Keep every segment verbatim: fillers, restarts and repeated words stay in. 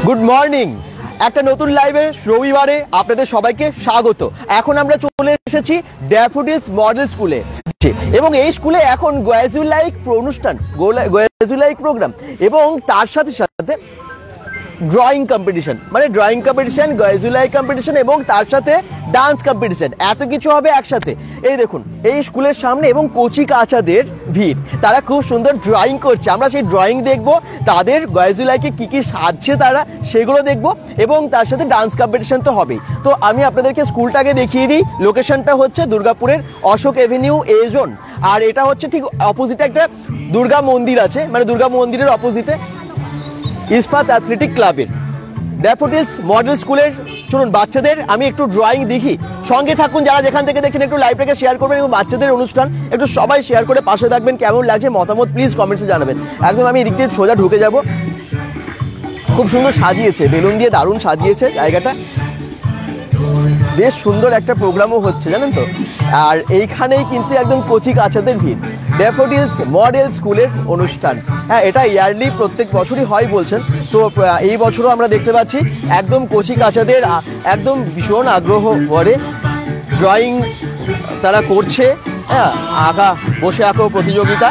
Good morning. একটা নতুন লাইভে রবিবারে আপনাদের সবাইকে স্বাগত। এখন আমরা চলে এসেছি ড্যাফোডিলস মডেল স্কুলে এবং এই স্কুলে এখন গোয়াজুলাইক অনুষ্ঠান গোয়াজুলাইক প্রোগ্রাম এবং তার সাথে সাথে ড্রয়িং কম্পিটিশন, মানে ড্রয়িং কম্পিটিশন, গোয়াজুলাইক কম্পিটিশন এবং তার সাথে ডান্স কম্পিটিশন, এত কিছু হবে একসাথে। এই দেখুন এই স্কুলের সামনে এবং কচি কাচাদের ভিড়, তারা খুব সুন্দর ড্রয়িং করছে। আমরা সেই ড্রয়িং দেখব, তাদের গোয়াজুলাইকে কি কি সাজছে তারা সেগুলো দেখব এবং তার সাথে ডান্স কম্পিটিশন তো হবেই। তো আমি আপনাদেরকে স্কুলটাকে দেখিয়ে দিই। লোকেশনটা হচ্ছে দুর্গাপুরের অশোক এভিনিউ এ জোন, আর এটা হচ্ছে ঠিক অপোজিটে একটা দুর্গা মন্দির আছে, মানে দুর্গা মন্দিরের অপোজিটে ইস্পাত অ্যাথলেটিক ক্লাবের ড্যাফোডিলস মডেল স্কুলের। চলুন বাচ্চাদের আমি একটু ড্রয়িং দেখি, সঙ্গে থাকুন। যারা যেখান থেকে দেখছেন একটু লাইভটাকে শেয়ার করবেন এবং বাচ্চাদের অনুষ্ঠান একটু সবাই শেয়ার করে পাশে থাকবেন। কেমন লাগছে মতামত প্লিজ কমেন্টসে জানাবেন। একদম আমি এদিক দিয়ে সোজা ঢুকে যাব। খুব সুন্দর সাজিয়েছে, বেলুন দিয়ে দারুণ সাজিয়েছে জায়গাটা, বেশ সুন্দর একটা প্রোগ্রামও হচ্ছে জানেন তো। আর এইখানেই কিন্তু একদম কচি কাচাদের ভিড়, ড্যাফোডিলস মডেল স্কুলের অনুষ্ঠান। হ্যাঁ, এটা ইয়ারলি প্রত্যেক বছরই হয় বলছেন, তো এই বছরও আমরা দেখতে পাচ্ছি একদম কচি কাচাদের একদম ভীষণ আগ্রহ করে ড্রয়িং তারা করছে। হ্যাঁ, আঁকা বসে আঁকো প্রতিযোগিতা।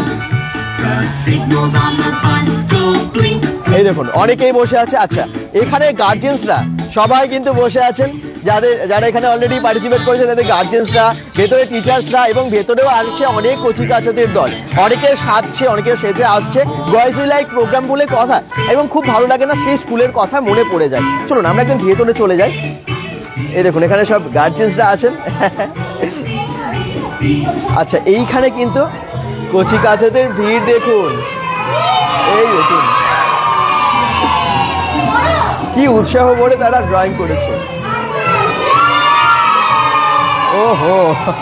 এই দেখুন অনেকেই বসে আছে। আচ্ছা, এখানে গার্জিয়ানসরা সবাই কিন্তু বসে আছেন, যাদের যারা এখানে অলরেডি পার্টিসিপেট করেছে তাদের গার্জিয়ানসরা, ভেতরে টিচার্সরা এবং ভেতরেও আসছে অনেক কচি কাচাদের দল। অনেকে সাজছে, অনেকে সেজে আসছে। গোয়াজুলাইক প্রোগ্রাম বলে কথা এবং খুব ভালো লাগে না, সেই স্কুলের কথা মনে পড়ে যায়। চলুন আমরা একদম ভেতরে চলে যাই। এই দেখুন এখানে সব গার্জিয়ানসরা আছেন। আচ্ছা, এইখানে কিন্তু কচি কাচাদের ভিড় দেখুন, এই দেখুন কি উৎসাহ করে তারা ড্রয়িং করেছে। ওহো,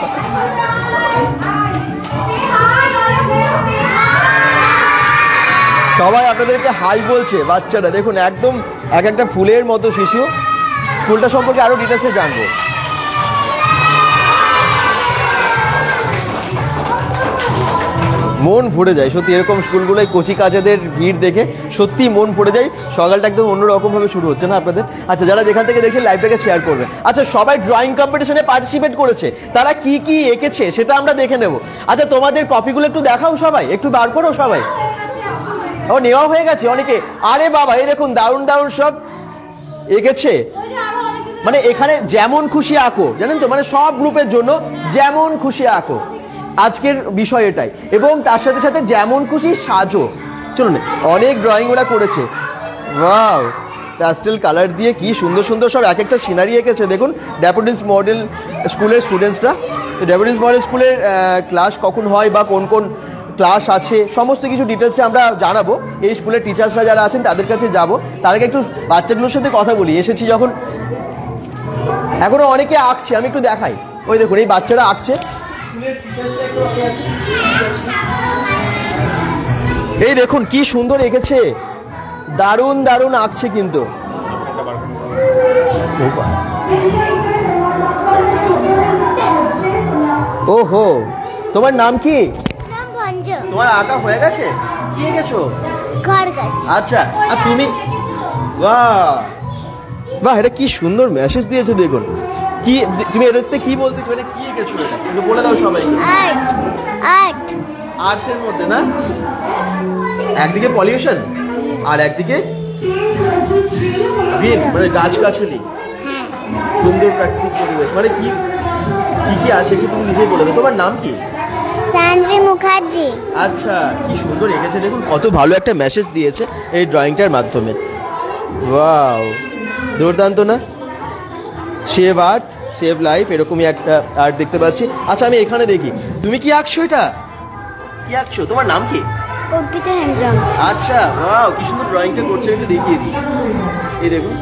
সবাই আপনাদেরকে হাই বলছে বাচ্চারা। দেখুন একদম এক একটা ফুলের মতো শিশু। স্কুলটা সম্পর্কে আরো ডিটেলসে জানবো। মন ভরে যায় সত্যি, এরকম স্কুলগুলোয় কচি কাচাদের ভিড় দেখে সত্যি মন ভরে যায়। সকালটা একদম অন্যরকম ভাবে শুরু হচ্ছে না আপনাদের। আচ্ছা, যারা যেখান থেকে দেখছেন লাইভটাকে শেয়ার করবেন। আচ্ছা, সবাই ড্রয়িং কম্পিটিশনে পার্টিসিপেট করেছে, তারা কি কি এঁকেছে সেটা আমরা দেখে নেব। আচ্ছা, তোমাদের কপিগুলো একটু দেখাও, সবাই একটু বার করো। সবাই ও নেওয়া হয়ে গেছে অনেকে। আরে বাবা, এই দেখুন দারুণ দারুণ সব এঁকেছে। মানে এখানে যেমন খুশি আঁকো, জানেন তো, মানে সব গ্রুপের জন্য যেমন খুশি আঁকো, আজকের বিষয় এটাই। এবং তার সাথে সাথে যেমন খুশি সাজো। চলুন, অনেক ড্রয়িং ওরা করেছে। ওয়াও, প্যাস্টেল কালার দিয়ে কি সুন্দর সুন্দর সব এক একটা সিনারি এঁকেছে। দেখুন ড্যাফোডিলস মডেল স্কুলের স্টুডেন্টসরা। ড্যাফোডিলস মডেল স্কুলের ক্লাস কখন হয় বা কোন কোন ক্লাস আছে সমস্ত কিছু ডিটেলসে আমরা জানাবো। এই স্কুলের টিচার্সরা যারা আছেন তাদের কাছে যাব। তার আগে একটু বাচ্চাগুলোর সাথে কথা বলি। এসেছি যখন, এখনো অনেকে আঁকছে, আমি একটু দেখাই। ওই দেখুন এই বাচ্চারা আঁকছে। এই দেখুন কি সুন্দর এঁকেছে, দারুণ দারুণ আঁকছে কিন্তু। ওহো, তোমার নাম কি? তোমার আঁকা হয়ে গেছে? কি এঁকেছো? আচ্ছা, আর তুমি? বাহ বাহ, এটা কি সুন্দর মেসেজ দিয়েছে দেখুন। কি তুমি এটাতে কি বলতে, মানে কি এঁকেছো এটা একটু বলে দাও সবাই। আর্ট, আর্টের মধ্যে না, একদিকে পলিউশন আর একদিকে গ্রিন, মানে গাছগাছালি, সুন্দর প্রাকৃতিক পরিবেশ। মানে কি কি কি আছে একটু তুমি নিজেই বলে দাও। তোমার নাম কি? সানভি মুখার্জি। আচ্ছা, কি সুন্দর এঁকেছে দেখুন, কত ভালো একটা মেসেজ দিয়েছে এই ড্রয়িংটার মাধ্যমে। ওয়াও, দুর্দান্ত না? সেভ আর্থ সেভ লাইফ, এরকমই একটা আর্ট দেখতে পাচ্ছি। আচ্ছা, আমি এখানে দেখি, তুমি কি আঁকছো? এটা কি আঁকছো? তোমার নাম কি? অর্পিতা হেমব্রম। আচ্ছা, ওয়াও, কি সুন্দর ড্রয়িংটা করছে, একটু দেখিয়ে দিই। এই দেখুন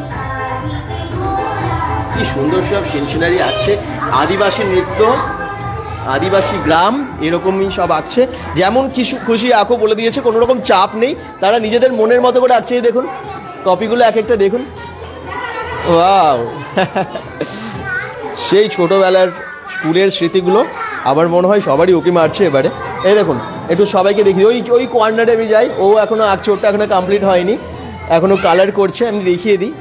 কি সুন্দর সব সিনসিনারি আঁকছে, আদিবাসী নৃত্য, আদিবাসী গ্রাম, এরকমই সব আঁকছে। যেমন কিছু খুশি আঁকো বলে দিয়েছে, কোনো রকম চাপ নেই, তারা নিজেদের মনের মতো করে আঁকছে। এই দেখুন কপিগুলো এক একটা দেখুন। ওয়াও, সেই ছোটবেলার স্কুলের স্মৃতিগুলো আমার মনে হয় সবারই উকি মারছে এবারে। এই দেখুন একটু সবাইকে দেখি, ওই ওই কর্নারে আমি যাই, ও এখনো আঁকছে, ওটা এখনো কমপ্লিট হয়নি। এখনো কালার করছে, আমি দেখিয়ে দিই।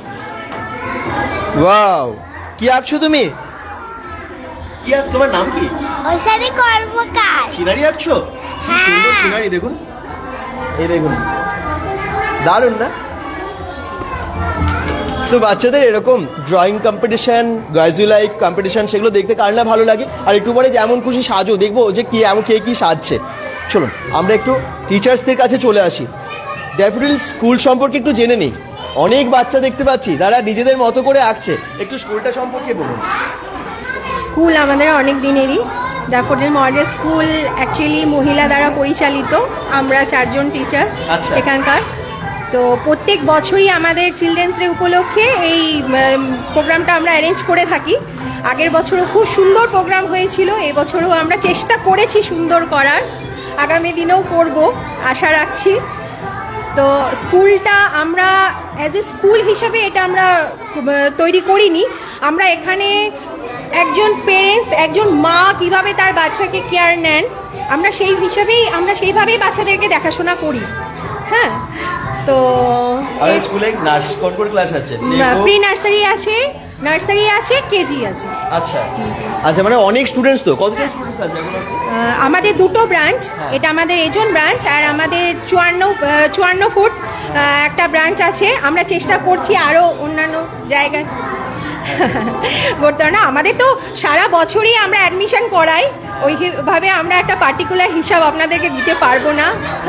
ওয়াও, কি আঁকছো তুমি? কি আঁক, তোমার নাম কি? ঐশানী কর্মকার। সিনারি আঁকছো? কি সুন্দর সিনারি, দেখুন, এই দেখুন, দারুণ না? তো বাচ্চাদের এরকম ড্রয়িং কম্পিটিশন, গাইজুলাইক কম্পিটিশন, সেগুলো দেখতে কার না ভালো লাগে। আর একটু পরে যেমন খুশি সাজো, দেখবো যে কি এমন কে কি সাজছে। চলুন আমরা একটু টিচার্সদের কাছে চলে আসি, ড্যাফোডিলস স্কুল সম্পর্কে একটু জেনে নিই। অনেক বাচ্চা দেখতে পাচ্ছি তারা নিজেদের মতো করে আঁকছে, একটু স্কুলটা সম্পর্কে বলুন। স্কুল আমাদের অনেক দিনেরই। ড্যাফোডিল মডেল স্কুল অ্যাকচুয়ালি মহিলা দ্বারা পরিচালিত। আমরা চারজন টিচার এখানকার। তো প্রত্যেক বছরই আমাদের চিলড্রেন্স ডে উপলক্ষে এই প্রোগ্রামটা আমরা অ্যারেঞ্জ করে থাকি। আগের বছরও খুব সুন্দর প্রোগ্রাম হয়েছিল, এবছরও আমরা চেষ্টা করেছি সুন্দর করার, আগামী দিনেও করব আশা রাখছি। তো স্কুলটা আমরা অ্যাজ এ স্কুল হিসাবে এটা আমরা তৈরি করিনি। আমরা এখানে একজন পেরেন্টস, একজন মা কিভাবে তার বাচ্চাকে কেয়ার নেন, আমরা সেই হিসাবেই আমরা সেইভাবেই বাচ্চাদেরকে দেখাশোনা করি। হ্যাঁ, তো স্কুলে কোন কোন ক্লাস আছে? প্রি নার্সারি আছে, নার্সারি আছে, কেজি আছে। আচ্ছা আচ্ছা, মানে অনেক স্টুডেন্টস। তো কতটা স্টুডেন্টস আছে আমাদের? দুটো ব্রাঞ্চ, এটা আমাদের এজন ব্রাঞ্চ আর আমাদের চুয়ান্ন চুয়ান্ন ফুট একটা ব্রাঞ্চ আছে। আমরা চেষ্টা করছি আরও অন্যান্য জায়গায় করতে না। আমাদের তো সারা বছরই আমরা অ্যাডমিশন করাই, ওইভাবে আমরা একটা পার্টিকুলার হিসাব আপনাদেরকে দিতে পারবো না।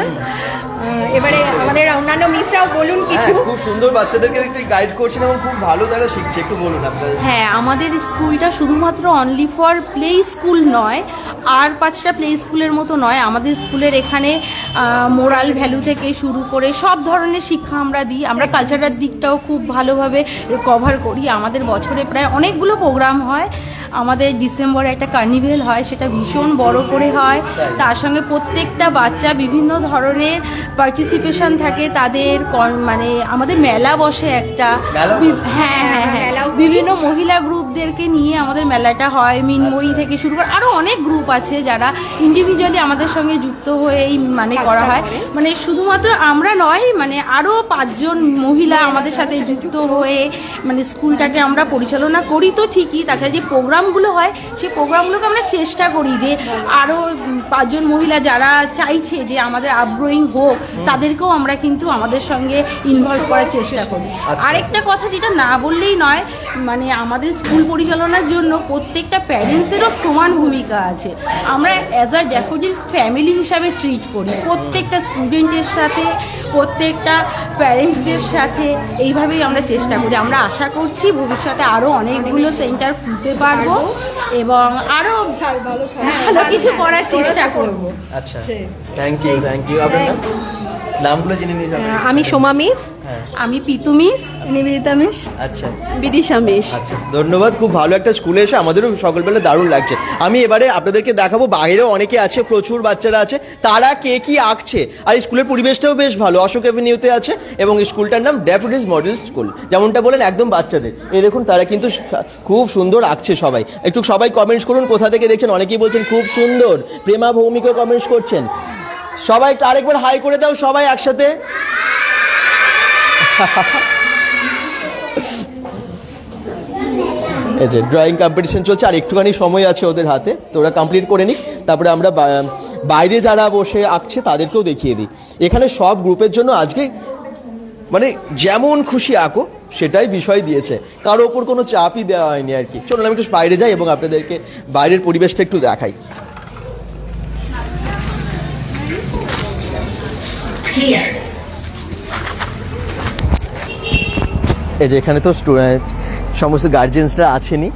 এবারে আমাদের অন্যান্য মিসরাও বলুন কিছু। খুব সুন্দর বাচ্চাদেরকে দেখতে গাইড করছেন এবং খুব ভালো তারা শিখছে, একটু বলুন আপনাদের। হ্যাঁ, আমাদের স্কুলটা শুধুমাত্র অনলি ফর প্লে স্কুল নয়, আর পাঁচটা প্লে স্কুলের মতো নয়। আমাদের স্কুলের এখানে মোরাল ভ্যালু থেকে শুরু করে সব ধরনের শিক্ষা আমরা দিই। আমরা কালচারাল দিকটাও খুব ভালোভাবে কভার করি। আমাদের বছরে প্রায় অনেকগুলো প্রোগ্রাম হয়। আমাদের ডিসেম্বরে একটা কার্নিভেল হয়, সেটা ভীষণ বড় করে হয়। তার সঙ্গে প্রত্যেকটা বাচ্চা বিভিন্ন ধরনের পার্টিসিপেশন থাকে তাদের, মানে আমাদের মেলা বসে একটা। হ্যাঁ হ্যাঁ হ্যাঁ বিভিন্ন মহিলা গ্রুপদেরকে নিয়ে আমাদের মেলাটা হয়। মিনময়ী থেকে শুরু করে আরও অনেক গ্রুপ আছে যারা ইন্ডিভিজুয়ালি আমাদের সঙ্গে যুক্ত হয়ে এই মানে করা হয়। মানে শুধুমাত্র আমরা নয়, মানে আরও পাঁচজন মহিলা আমাদের সাথে যুক্ত হয়ে মানে স্কুলটাকে আমরা পরিচালনা করি। তো ঠিকই, তাছাড়া যে প্রোগ্রামগুলো হয় সেই প্রোগ্রামগুলোকে আমরা চেষ্টা করি যে আরও পাঁচজন মহিলা যারা চাইছে যে আমাদের আপগ্রোয়িং হোক, তাদেরকেও আমরা কিন্তু আমাদের সঙ্গে ইনভলভ করার চেষ্টা করি। আরেকটা কথা যেটা না বললেই নয়, মানে আমাদের স্কুল পরিচালনার জন্য প্রত্যেকটা প্যারেন্টসেরও সমান ভূমিকা আছে। আমরা অ্যাজ আ ড্যাফোডিল ফ্যামিলি হিসাবে ট্রিট করি প্রত্যেকটা স্টুডেন্টের সাথে, প্রত্যেকটা প্যারেন্টসদের সাথে। এইভাবেই আমরা চেষ্টা করি। আমরা আশা করছি ভবিষ্যতে আরও অনেকগুলো সেন্টার খুলতে পারবো এবং আরও ভালো কিছু করার চেষ্টা করব। আচ্ছা, থ্যাংক ইউ থ্যাংক ইউ। আপনার নামগুলো জেনে নিয়ে যাবেন। আমি সোমা মিস, আমি পিতু মিস, নিবেদিতা মিস, আচ্ছা বিদিশা মিস। আচ্ছা, ধন্যবাদ। খুব ভালো একটা স্কুলে এসে আমাদেরও সকালবেলা দারুণ লাগছে। আমি এবারে আপনাদেরকে দেখাবো, বাইরেও অনেকে আছে, প্রচুর বাচ্চারা আছে, তারা কে কি আঁকছে। আর স্কুলের পরিবেশটাও বেশ ভালো, অশোক অ্যাভিনিউতে আছে এবং স্কুলটার নাম ড্যাফোডিলস মডেল স্কুল। যেমনটা বলেন একদম বাচ্চাদের। এই দেখুন তারা কিন্তু খুব সুন্দর আঁকছে সবাই। একটু সবাই কমেন্টস করুন কোথা থেকে দেখছেন। অনেকেই বলছেন খুব সুন্দর, প্রেমা ভৌমিকও কমেন্টস করছেন। সবাই আরেকবার হাই করে দাও সবাই একসাথে। এই যে ড্রয়িং কম্পিটিশন চলছে, আর একটুখানি সময় আছে ওদের হাতে, তো ওরা কমপ্লিট করে নিক। তারপরে আমরা বাইরে যারা বসে আঁকছে তাদেরকেও দেখিয়ে দিই। এখানে সব গ্রুপের জন্য আজকে মানে যেমন খুশি আঁকো সেটাই বিষয় দিয়েছে, কারো ওপর কোনো চাপই দেওয়া হয়নি আর কি। চলুন আমি একটু বাইরে যাই এবং আপনাদেরকে বাইরের পরিবেশটা একটু দেখাই। এই যে এখানে তো স্টুডেন্ট সমস্ত গার্জিয়ানসরা আছেনই।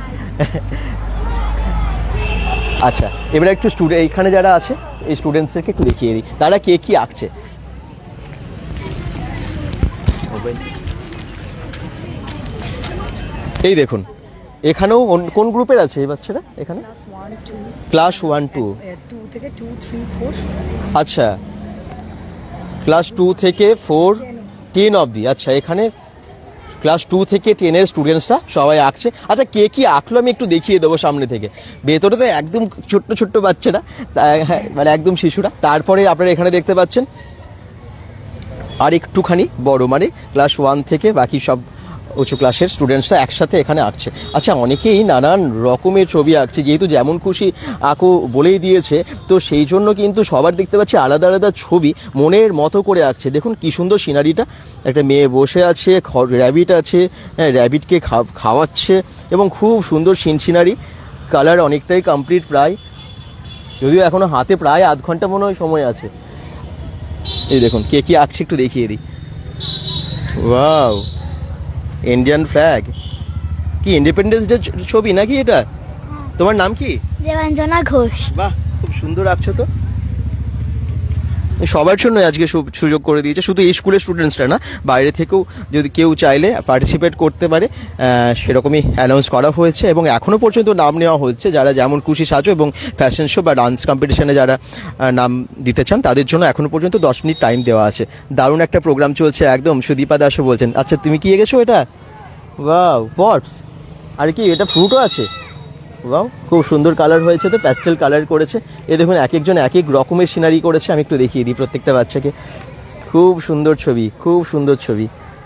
আচ্ছা, এবারে একটু স্টুডেন্ট এইখানে যারা আছে এই স্টুডেন্টসদেরকে একটু দেখিয়ে দিই তারা কে কি আঁকছে। এই দেখুন এখানেও কোন গ্রুপের আছে এই বাচ্চারা? এখানে ক্লাস ওয়ান টু আচ্ছা, ক্লাস টু থেকে ফোর টেন অবধি। আচ্ছা, এখানে ক্লাস টু থেকে টেনের স্টুডেন্টসরা সবাই আঁকছে। আচ্ছা, কে কি আঁকলো আমি একটু দেখিয়ে দেবো সামনে থেকে। ভেতরে তো একদম ছোট্ট ছোট্ট বাচ্চারা, মানে একদম শিশুরা। তারপরে আপনারা এখানে দেখতে পাচ্ছেন আর একটুখানি বড়, মানে ক্লাস ওয়ান থেকে বাকি সব উঁচু ক্লাসের স্টুডেন্টসরা একসাথে এখানে আঁকছে। আচ্ছা, অনেকেই নানান রকমের ছবি আঁকছে, যেহেতু যেমন খুশি আঁকো বলেই দিয়েছে, তো সেই জন্য কিন্তু সবার দেখতে পাচ্ছি আলাদা আলাদা ছবি মনের মতো করে আঁকছে। দেখুন কি সুন্দর সিনারিটা, একটা মেয়ে বসে আছে, র্যাবিট আছে, হ্যাঁ র্যাবিটকে খাওয়াচ্ছে এবং খুব সুন্দর সিন সিনারি। কালার অনেকটাই কমপ্লিট প্রায়, যদিও এখনো হাতে প্রায় আধ ঘন্টা মনে হয় সময় আছে। এই দেখুন কে কি আঁকছে একটু দেখিয়ে দিই। ওয়াও, ইন্ডিয়ান ফ্ল্যাগ, কি ইন্ডিপেন্ডেন্স ডে ছবি নাকি এটা? তোমার নাম কি? দেবাঞ্জনা ঘোষ। বাহ, খুব সুন্দর আঁকছো তো। সবার জন্য আজকে সুযোগ করে দিয়েছে, শুধু এই স্কুলের স্টুডেন্টসরা না, বাইরে থেকেও যদি কেউ চাইলে পার্টিসিপেট করতে পারে, সেরকমই অ্যানাউন্স করা হয়েছে এবং এখনও পর্যন্ত নাম নেওয়া হচ্ছে। যারা যেমন খুশি সাজো এবং ফ্যাশন শো বা ডান্স কম্পিটিশনে যারা নাম দিতে চান তাদের জন্য এখনও পর্যন্ত দশ মিনিট টাইম দেওয়া আছে। দারুণ একটা প্রোগ্রাম চলছে একদম। সুদীপা দাসও বলছেন। আচ্ছা, তুমি কি এগেছো এটা? ওয়াও, পটস, আর কি এটা ফ্রুটও আছে। ওয়াও, খুব সুন্দর কালার হয়েছে তো, প্যাস্টেল কালার করেছে। এ দেখুন এক একজন এক এক রকমের সিনারি করেছে। আমি একটু দেখিয়ে দিই প্রত্যেকটা বাচ্চাকে। খুব সুন্দর ছবি, খুব সুন্দর ছবি।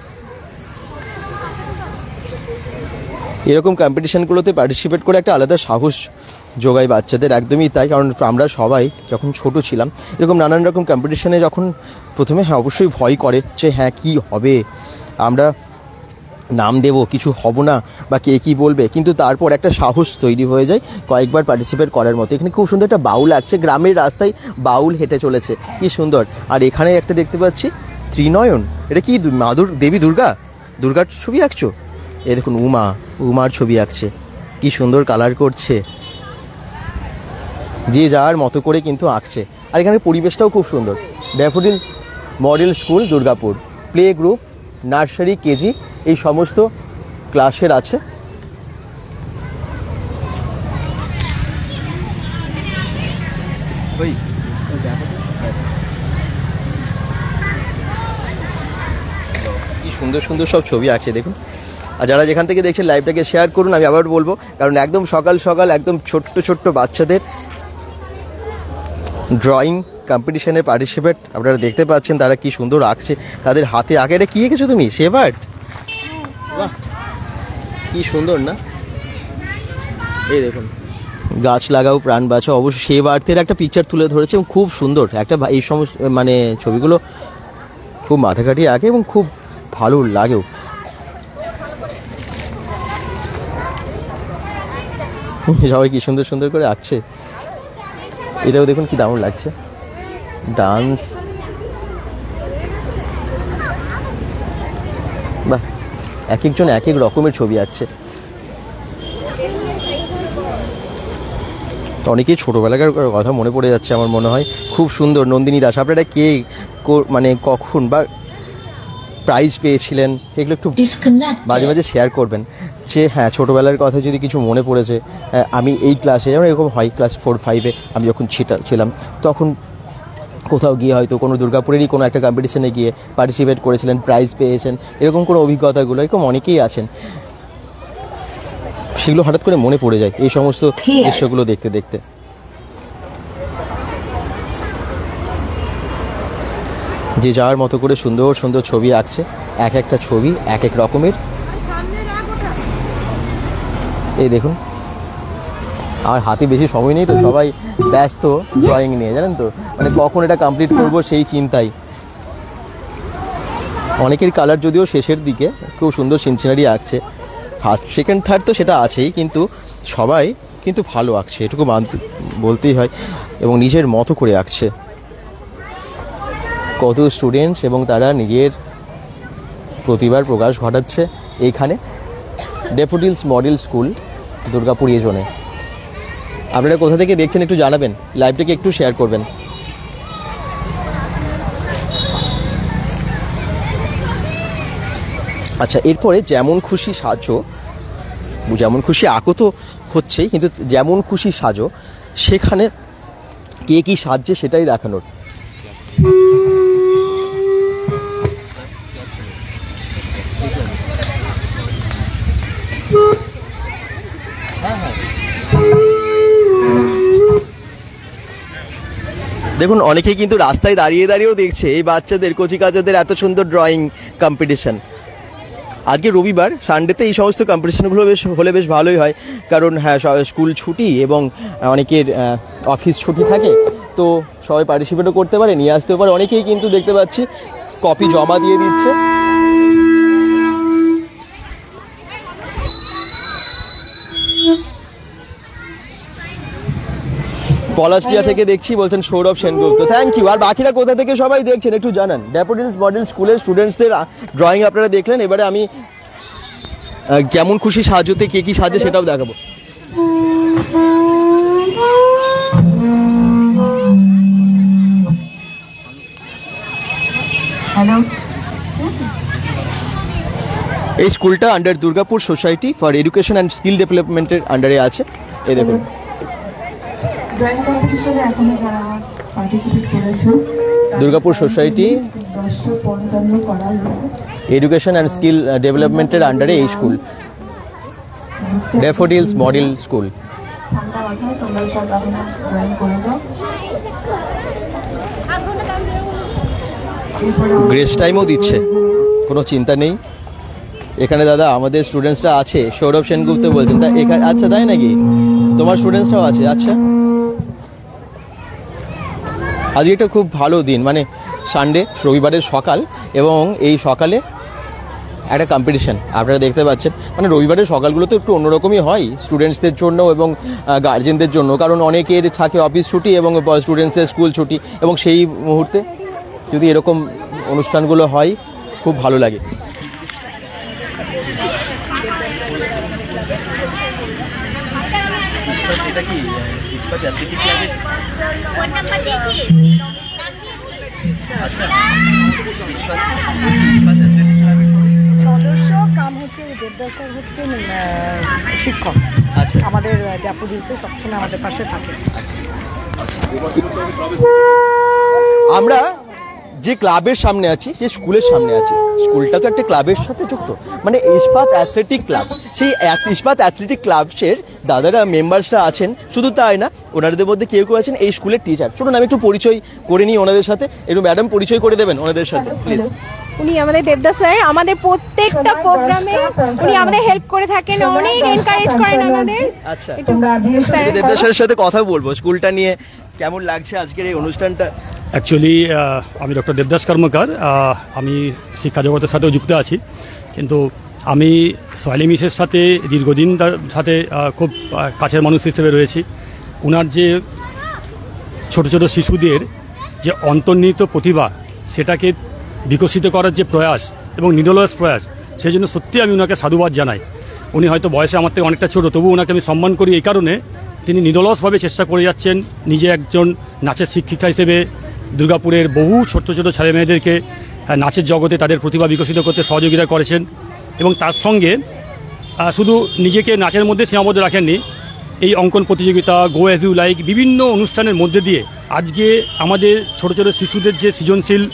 এরকম কম্পিটিশানগুলোতে পার্টিসিপেট করে একটা আলাদা সাহস যোগায় বাচ্চাদের। একদমই তাই, কারণ আমরা সবাই যখন ছোট ছিলাম এরকম নানান রকম কম্পিটিশানে যখন প্রথমে হ্যাঁ অবশ্যই ভয় করে যে হ্যাঁ কি হবে, আমরা নাম দেব, কিছু হব না বা কে কী বলবে, কিন্তু তারপর একটা সাহস তৈরি হয়ে যায় কয়েকবার পার্টিসিপেট করার মতো। এখানে খুব সুন্দর একটা বাউল আছে, গ্রামের রাস্তায় বাউল হেঁটে চলেছে, কি সুন্দর। আর এখানে একটা দেখতে পাচ্ছি ত্রিনয়ন, এটা কি মাদুর দেবী দুর্গা, দুর্গার ছবি আঁকছো? এ দেখুন উমা, উমার ছবি আঁকছে, কি সুন্দর কালার করছে, যে যার মতো করে কিন্তু আঁকছে। আর এখানে পরিবেশটাও খুব সুন্দর। Daffodil model school Durgapur, play group, nursery, KG এই সমস্ত ক্লাসের আছে। কি সুন্দর সুন্দর সব ছবি আছে দেখুন। আর যারা যেখান থেকে দেখছেন লাইভটাকে শেয়ার করুন। আমি আবার বলবো, কারণ একদম সকাল সকাল একদম ছোট্ট ছোট্ট বাচ্চাদের ড্রয়িং কম্পিটিশনে পার্টিসিপেট আপনারা দেখতে পাচ্ছেন, তারা কি সুন্দর আঁকছে, তাদের হাতে আঁকে। এটা কি এঁকেছো তুমি? শেভার্ড? বাহ, কি সুন্দর না? এই দেখুন, গাছ লাগাও প্রাণ বাঁচাও, অবশ্য সেভ আর্থের একটা পিকচার তুলে ধরেছে এবং খুব সুন্দর একটা। এই সমস্ত মানে ছবিগুলো খুব মাথা কাটিয়ে আঁকে এবং খুব ভালো লাগেও। সবাই কি সুন্দর সুন্দর করে আঁকছে। এটাও দেখুন কি দারুণ লাগছে, ডান্স। বাহ, এক একজন এক এক রকমের ছবি আঁকছে। অনেকেই ছোটোবেলাকার কথা মনে পড়ে যাচ্ছে আমার মনে হয়। খুব সুন্দর। নন্দিনী দাস, আপনারা কে মানে কখন বা প্রাইজ পেয়েছিলেন এগুলো একটু মাঝে মাঝে শেয়ার করবেন, যে হ্যাঁ ছোটোবেলার কথা যদি কিছু মনে পড়েছে। আমি এই ক্লাসে, যেমন এরকম হয় ক্লাস ফোর ফাইভে আমি যখন ছিলাম, তখন কোথাও গিয়ে হয়তো কোনো দুর্গাপুরেরই কোনো একটা কম্পিটিশনে গিয়ে পার্টিসিপেট করেছিলেন, প্রাইজ পেয়েছেন, এরকম কোনো অভিজ্ঞতাগুলো এরকম অনেকেই আছেন। সেগুলো হঠাৎ করে মনে পড়ে যায় এই সমস্ত দৃশ্যগুলো দেখতে দেখতে। যে যার মতো করে সুন্দর সুন্দর ছবি আঁকছে, এক একটা ছবি এক এক রকমের। এই দেখুন, আমার হাতে বেশি সময় নেই তো, সবাই ব্যস্ত ড্রয়িং নিয়ে, জানেন তো, মানে কখন এটা কমপ্লিট করব সেই চিন্তাই। অনেকের কালার যদিও শেষের দিকে, খুব সুন্দর সিনসিনারি আঁকছে। ফার্স্ট সেকেন্ড থার্ড তো সেটা আছেই, কিন্তু সবাই কিন্তু ভালো আঁকছে, এটুকু মানতে বলতেই হয়, এবং নিজের মতো করে আঁকছে। কত স্টুডেন্টস এবং তারা নিজের প্রতিভার প্রকাশ ঘটাচ্ছে এইখানে daffodils model school Durgapur A জোনে। আপনারা কোথা থেকে দেখছেন একটু জানাবেন, লাইভটাকে একটু শেয়ার করবেন। আচ্ছা, এরপরে যেমন খুশি সাজো, যেমন খুশি আঁকো তো হচ্ছেই, কিন্তু যেমন খুশি সাজো সেখানে কে কী সাজছে সেটাই দেখানোর। দেখুন অনেকেই কিন্তু রাস্তায় দাঁড়িয়ে দাঁড়িয়েও দেখছে এই বাচ্চাদের কচি কাচাদের এত সুন্দর ড্রয়িং কম্পিটিশন। আজকে রবিবার, সানডেতে এই সমস্ত কম্পিটিশনগুলো বেশ হলে বেশ ভালোই হয়, কারণ হ্যাঁ স্কুল ছুটি এবং অনেকের অফিস ছুটি থাকে, তো সবাই পার্টিসিপেটও করতে পারে, নিয়ে আসতেও পারে। অনেকেই কিন্তু দেখতে পাচ্ছি কপি জমা দিয়ে দিচ্ছে। পলাশটিয়া থেকে দেখছি, বলছেন সৌরভ সেনগুপ্ত, থ্যাংক ইউ। আর বাকিরা কোথা থেকে সবাই দেখছেন একটু জানান। ড্যাফোডিলস মডেল স্কুলের স্টুডেন্টসদের ড্রয়িং আপনারা দেখলেন, এবারে আমি কেমন খুশি সাহায্যতে কে কি সাজে সেটাও দেখাবো। এই স্কুলটা under Durgapur society for education and skill ডেভেলপমেন্টের আন্ডারে আছে। এই দেখুন Durgapur society education and skill ডেভেলপমেন্টের আন্ডারে এই school daffodils model school. Grace টাইমও দিচ্ছে, কোনো চিন্তা নেই। এখানে দাদা আমাদের স্টুডেন্টসরা আছে, সৌরভ সেনগুপ্ত বলছেন, তা এখানে আচ্ছা তাই নাকি, তোমার স্টুডেন্টসরাও আছে? আচ্ছা, আজকে একটা খুব ভালো দিন, মানে সানডে, রবিবারের সকাল, এবং এই সকালে একটা কম্পিটিশন আপনারা দেখতে পাচ্ছেন। মানে রবিবারের সকালগুলো তো একটু অন্যরকমই হয় স্টুডেন্টসদের জন্য এবং গার্জেনদের জন্য, কারণ অনেকের থাকে অফিস ছুটি এবং স্টুডেন্টসদের স্কুল ছুটি, এবং সেই মুহূর্তে যদি এরকম অনুষ্ঠানগুলো হয় খুব ভালো লাগে। সদস্য কাম হচ্ছে দেবদাস স্যার হচ্ছেন শিক্ষক, আমাদের ড্যাফোডিলসে সবসময় আমাদের পাশে থাকে। আমরা যে ক্লাবের সামনে আছি, যে স্কুলের সামনে আছি, স্কুলটা তো একটা ক্লাবের সাথে যুক্ত, মানে ইস্পাত অ্যাথলেটিক ক্লাব। সেই ইস্পাত অ্যাথলেটিক ক্লাবের দাদারা মেম্বার্সরা আছেন, শুধু তাই না ওনাদের মধ্যে কেউ কেউ আছেন এই স্কুলের টিচার। চলুন আমি একটু পরিচয় করে নিই ওনাদের সাথে। একটু ম্যাডাম পরিচয় করে দেবেন ওনাদের সাথে প্লিজ। উনি আমাদের দেবদাস স্যার, আমাদের প্রত্যেকটা প্রোগ্রামে উনি আমাদের হেল্প করে থাকেন, অনেক এনকারেজ করেন আমাদের। আচ্ছা, দেবদাস স্যারের সাথে কথা বলবো স্কুলটা নিয়ে, কেমন লাগছে আজকের এই অনুষ্ঠানটা? অ্যাকচুয়ালি আমি ডক্টর দেবদাস কর্মকার, আমি শিক্ষা জগতের সাথেও যুক্ত আছি, কিন্তু আমি সোয়ালি মিসের সাথে দীর্ঘদিন তার সাথে খুব কাছের মানুষ হিসেবে রয়েছি। ওনার যে ছোট ছোট শিশুদের যে অন্তর্নিহিত প্রতিভা, সেটাকে বিকশিত করার যে প্রয়াস এবং নিরলস প্রয়াস, সেই জন্য সত্যি আমি ওনাকে সাধুবাদ জানাই। উনি হয়তো বয়সে আমার থেকে অনেকটা ছোটো, তবু ওনাকে আমি সম্মান করি এই কারণে তিনি নিরলসভাবে চেষ্টা করে যাচ্ছেন। নিজে একজন নাচের শিক্ষিকা হিসেবে দুর্গাপুরের বহু ছোট ছোট ছেলে মেয়েদেরকে নাচের জগতে তাদের প্রতিভা বিকশিত করতে সহযোগিতা করেছেন, এবং তার সঙ্গে শুধু নিজেকে নাচের মধ্যে সীমাবদ্ধ রাখেননি। এই অঙ্কন প্রতিযোগিতা, গো অ্যাজ ইউ লাইক, বিভিন্ন অনুষ্ঠানের মধ্যে দিয়ে আজকে আমাদের ছোট ছোট শিশুদের যে সৃজনশীল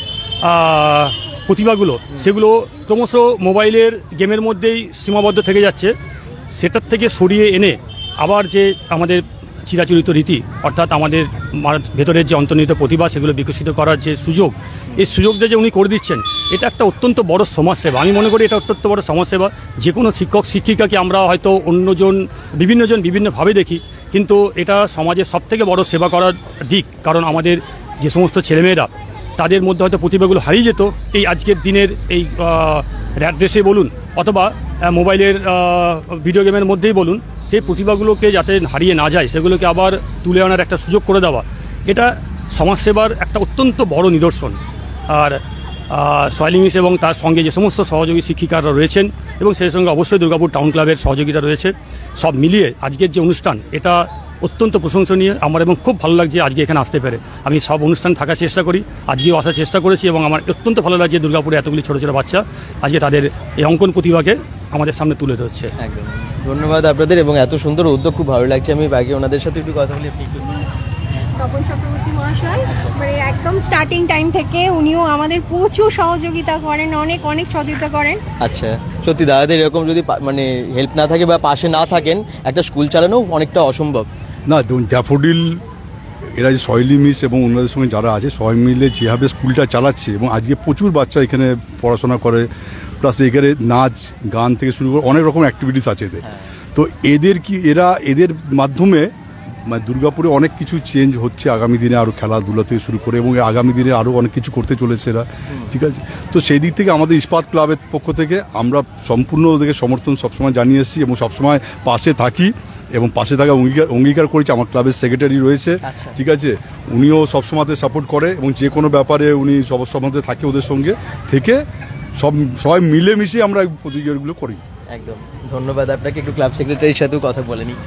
প্রতিভাগুলো, সেগুলো ক্রমশ মোবাইলের গেমের মধ্যেই সীমাবদ্ধ থেকে যাচ্ছে। সেটার থেকে সরিয়ে এনে আবার যে আমাদের চিরাচরিত রীতি, অর্থাৎ আমাদের ভেতরের যে অন্তর্নিহিত প্রতিভা, সেগুলো বিকশিত করার যে সুযোগ, এই সুযোগটা যে উনি করে দিচ্ছেন, এটা একটা অত্যন্ত বড় সমাজসেবা। আমি মনে করি এটা অত্যন্ত বড় সমাজসেবা। যে কোনো শিক্ষক শিক্ষিকাকে আমরা হয়তো অন্যজন বিভিন্নজন বিভিন্নভাবে দেখি, কিন্তু এটা সমাজের সবথেকে বড় সেবা করার দিক। কারণ আমাদের যে সমস্ত ছেলেমেয়েরা, তাদের মধ্যে হয়তো প্রতিভাগুলো হারিয়ে যেত এই আজকের দিনের এই র্যাট রেসে বলুন, অথবা মোবাইলের ভিডিও গেমের মধ্যেই বলুন, সেই প্রতিভাগুলোকে যাতে হারিয়ে না যায়, সেগুলোকে আবার তুলে আনার একটা সুযোগ করে দেওয়া, এটা সমাজসেবার একটা অত্যন্ত বড় নিদর্শন। আর সোয়ালি মিস এবং তার সঙ্গে যে সমস্ত সহযোগী শিক্ষিকারা রয়েছেন, এবং সেই সঙ্গে অবশ্যই দুর্গাপুর টাউন ক্লাবের সহযোগিতা রয়েছে, সব মিলিয়ে আজকের যে অনুষ্ঠান, এটা অত্যন্ত প্রশংসনীয় আমার, এবং খুব ভালো লাগছে আজকে এখানে আসতে পেরে। আমি সব অনুষ্ঠান থাকার চেষ্টা করি, আজকেও আসার চেষ্টা করেছি, এবং আমার অত্যন্ত ভালো লাগছে দুর্গাপুরে এতগুলি ছোটো ছোটো বাচ্চা আজকে তাদের এই অঙ্কন প্রতিভাকে আমাদের সামনে তুলে ধরছে। একদম ধন্যবাদ আপনাদের, এবং এত সুন্দর উদ্যোগ খুব ভালো লাগছে। আমি বাকি ওনাদের সাথে একটু কথা বলি। আপনি একটু তপন চক্রবর্তী মহাশয়, মানে একদম স্টার্টিং টাইম থেকে উনিও আমাদের প্রচুর সহযোগিতা করেন, অনেক অনেক সহযোগিতা করেন। আচ্ছা, সত্যি দাদাদের এরকম যদি মানে হেল্প না থাকে বা পাশে না থাকেন, একটা স্কুল চালানো অনেকটা অসম্ভব। না, ড্যাফোডিল এরা যে সয়েলি মিস এবং অন্যদের সঙ্গে যারা আছে সবাই মিলে যেভাবে স্কুলটা চালাচ্ছে এবং আজকে প্রচুর বাচ্চা এখানে পড়াশোনা করে, প্লাস এখানে নাচ গান থেকে শুরু করে অনেক রকম অ্যাক্টিভিটিস আছে এদের। তো এদের কি এরা এদের মাধ্যমে মানে দুর্গাপুরে অনেক কিছু চেঞ্জ হচ্ছে আগামী দিনে, আরও খেলাধুলা থেকে শুরু করে, এবং আগামী দিনে আরও অনেক কিছু করতে চলেছে এরা, ঠিক আছে। তো সেই দিক থেকে আমাদের ইস্পাত ক্লাবের পক্ষ থেকে আমরা সম্পূর্ণ ওদেরকে সমর্থন সবসময় জানিয়ে এসেছি এবং সবসময় পাশে থাকি এবং পাশে থাকা অঙ্গীকার অঙ্গীকার করেছি। আমার ক্লাবের সেক্রেটারি রয়েছে, ঠিক আছে, উনিও সবসময় সাপোর্ট করে এবং যে কোনো ব্যাপারে উনি সব সময় থাকে ওদের সঙ্গে থেকে, সব সবাই মিলেমিশে আমরা প্রতিযোগিতাগুলো করি। একদম ধন্যবাদ আপনাকে। একটু ক্লাব সেক্রেটারির সাথেও কথা বলে নিই।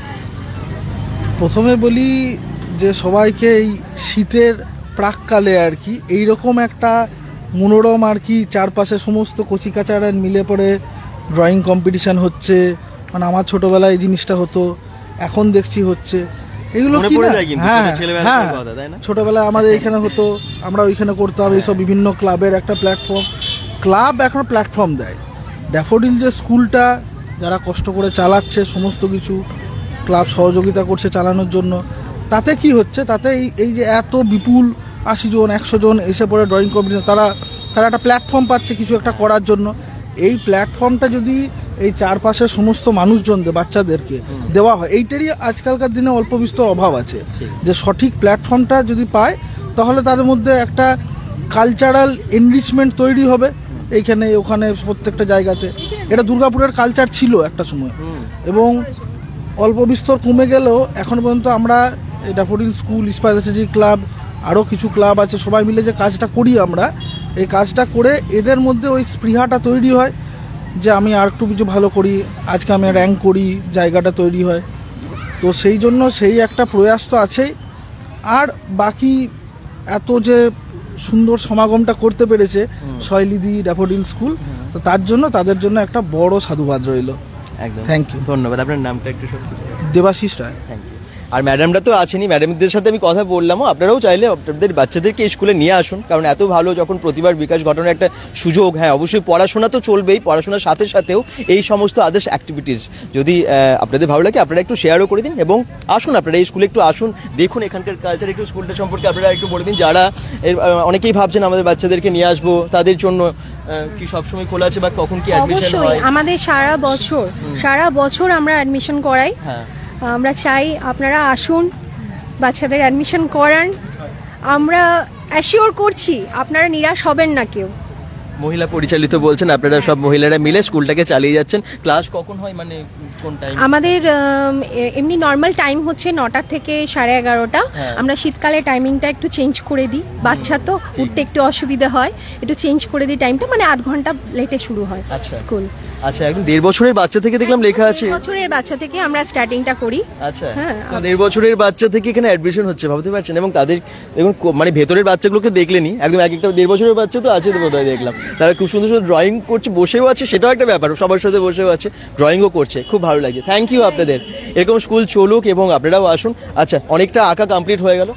প্রথমে বলি যে সবাইকে এই শীতের প্রাককালে আর কি এইরকম একটা মনোরম আর কি চারপাশে সমস্ত কচিকাচারা মিলে পড়ে ড্রয়িং কম্পিটিশান হচ্ছে, মানে আমার ছোটোবেলায় এই জিনিসটা হতো, এখন দেখছি হচ্ছে এগুলো কি না। হ্যাঁ হ্যাঁ ছোটোবেলায় আমাদের এখানে হতো, আমরা ওইখানে করতাম এইসব বিভিন্ন ক্লাবের একটা প্ল্যাটফর্ম। ক্লাব এখন প্ল্যাটফর্ম দেয়। ড্যাফোডিল যে স্কুলটা যারা কষ্ট করে চালাচ্ছে সমস্ত কিছু, ক্লাব সহযোগিতা করছে চালানোর জন্য, তাতে কি হচ্ছে, তাতে এই এই যে এত বিপুল আশি জন একশো জন এসে পড়ে ড্রয়িং কম্পিটিশন, তারা তারা একটা প্ল্যাটফর্ম পাচ্ছে কিছু একটা করার জন্য। এই প্ল্যাটফর্মটা যদি এই চারপাশের সমস্ত মানুষজনদের বাচ্চাদেরকে দেওয়া হয়, এইটারই আজকালকার দিনে অল্প বিস্তর অভাব আছে, যে সঠিক প্ল্যাটফর্মটা যদি পায় তাহলে তাদের মধ্যে একটা কালচারাল এনরিচমেন্ট তৈরি হবে এইখানে ওখানে প্রত্যেকটা জায়গাতে। এটা দুর্গাপুরের কালচার ছিল একটা সময়, এবং অল্প বিস্তর কমে গেলেও এখন পর্যন্ত আমরা ড্যাফোডিল স্কুল, ইস্পাত ক্লাব, আরও কিছু ক্লাব আছে, সবাই মিলে যে কাজটা করি আমরা, এই কাজটা করে এদের মধ্যে ওই স্পৃহাটা তৈরি হয় যে আমি আর একটু কিছু ভালো করি, আজকে আমি র্যাঙ্ক করি, জায়গাটা তৈরি হয়। তো সেই জন্য সেই একটা প্রয়াস তো আছেই। আর বাকি এত যে সুন্দর সমাগমটা করতে পেরেছে শৈলীদি ড্যাফোডিল স্কুল, তো তার জন্য তাদের জন্য একটা বড় সাধুবাদ রইল। একদম থ্যাংক ইউ। ধন্যবাদ। আপনার নামটা একটু? দেবাশিস রায়। Thank you. আর ম্যাডামরা তো আছেনই, ম্যাডামদের সাথে আমি কথা বললামও, আপনারাও চাইলে আপনাদের বাচ্চাদেরকে স্কুলে নিয়ে আসুন, কারণ এত ভালো যখন প্রতিভার বিকাশ ঘটানোর একটা সুযোগ। হ্যাঁ অবশ্যই পড়াশোনা তো চলবেই, পড়াশোনার সাথে সাথেও এই সমস্ত আদার্স অ্যাক্টিভিটিস যদি আপনাদের ভালো লাগে আপনারা একটু শেয়ারও করে দিন, এবং আসুন আপনারা এই স্কুলে একটু আসুন, দেখুন এখানকার কালচার, একটু স্কুলটা সম্পর্কে আপনারা একটু বলে দিন। যারা অনেকেই ভাবছেন আমাদের বাচ্চাদেরকে নিয়ে আসবো, তাদের জন্য কি সবসময় খোলা আছে বা কখন কি অ্যাডমিশন হয়? আমাদের সারা বছর সারা বছর আমরা অ্যাডমিশন করাই। হ্যাঁ আমরা চাই আপনারা আসুন, বাচ্চাদের অ্যাডমিশন করান। আমরা অ্যাসিওর করছি আপনারা নিরাশ হবেন না কেউ। মহিলা পরিচালিত বলছেন, আপনারা সব মহিলারা মিলে স্কুলটাকে চালিয়ে যাচ্ছেন। ক্লাস কখন হয়, মানে কোন টাইম? আমাদের এমনি নর্মাল টাইম হচ্ছে নটা থেকে সাড়ে এগারোটা। আমরা শীতকালে টাইমিংটা একটু চেঞ্জ করে দিই, বাচ্চা তো উঠতে একটু অসুবিধা হয়, একটু চেঞ্জ করে দিই টাইমটা, মানে আধ ঘন্টা লেটে শুরু হয় স্কুল। আচ্ছা, একদম দেড় বছরের বাচ্চা থেকে দেখলাম লেখা আছে। দেড় বছরের বাচ্চা থেকে আমরা স্টার্টিংটা করি। আচ্ছা হ্যাঁ, দেড় বছরের বাচ্চা থেকে এখানে অ্যাডমিশন হচ্ছে, ভাবতে পারছেন। এবং তাদের দেখুন মানে ভেতরের বাচ্চাগুলোকে দেখলেনি, একদম এক একটা দেড় বছরের বাচ্চা তো আছে বোধহয় দেখলাম, তারা খুব সুন্দর সুন্দর ড্রয়িং করছে, বসেও আছে, সেটাও একটা ব্যাপার, সবার সাথে বসেও আছে, ড্রয়িংও করছে, খুব ভালো লাগছে। থ্যাংক ইউ আপনাদের। এরকম স্কুল চলুক এবং আপনারাও আসুন। আচ্ছা, অনেকটা আঁকা কমপ্লিট হয়ে গেল,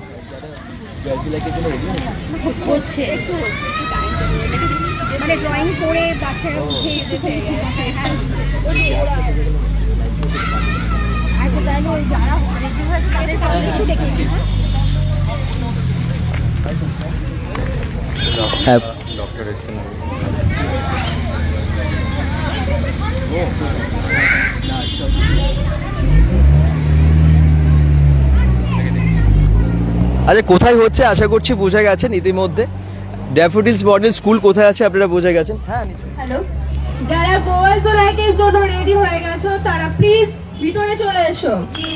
হচ্ছে মানে ড্রয়িং করে বাচ্চারা উঠে উঠে যারা তাদের কাছে দেখি। হ্যাঁ ডক্টর এসেছেন। আচ্ছা, কোথায় হচ্ছে আশা করছি বোঝা গেছেন ইতিমধ্যে। ড্যাফোডিলস মডেল স্কুল কোথায় আছে আপনারা বোঝা গেছেন। হ্যাঁ, হ্যালো, যারা গোয়াল জোলাইকের জন্য রেডি হয়ে গেছো তারা প্লিজ ভিতরে চলে এসো।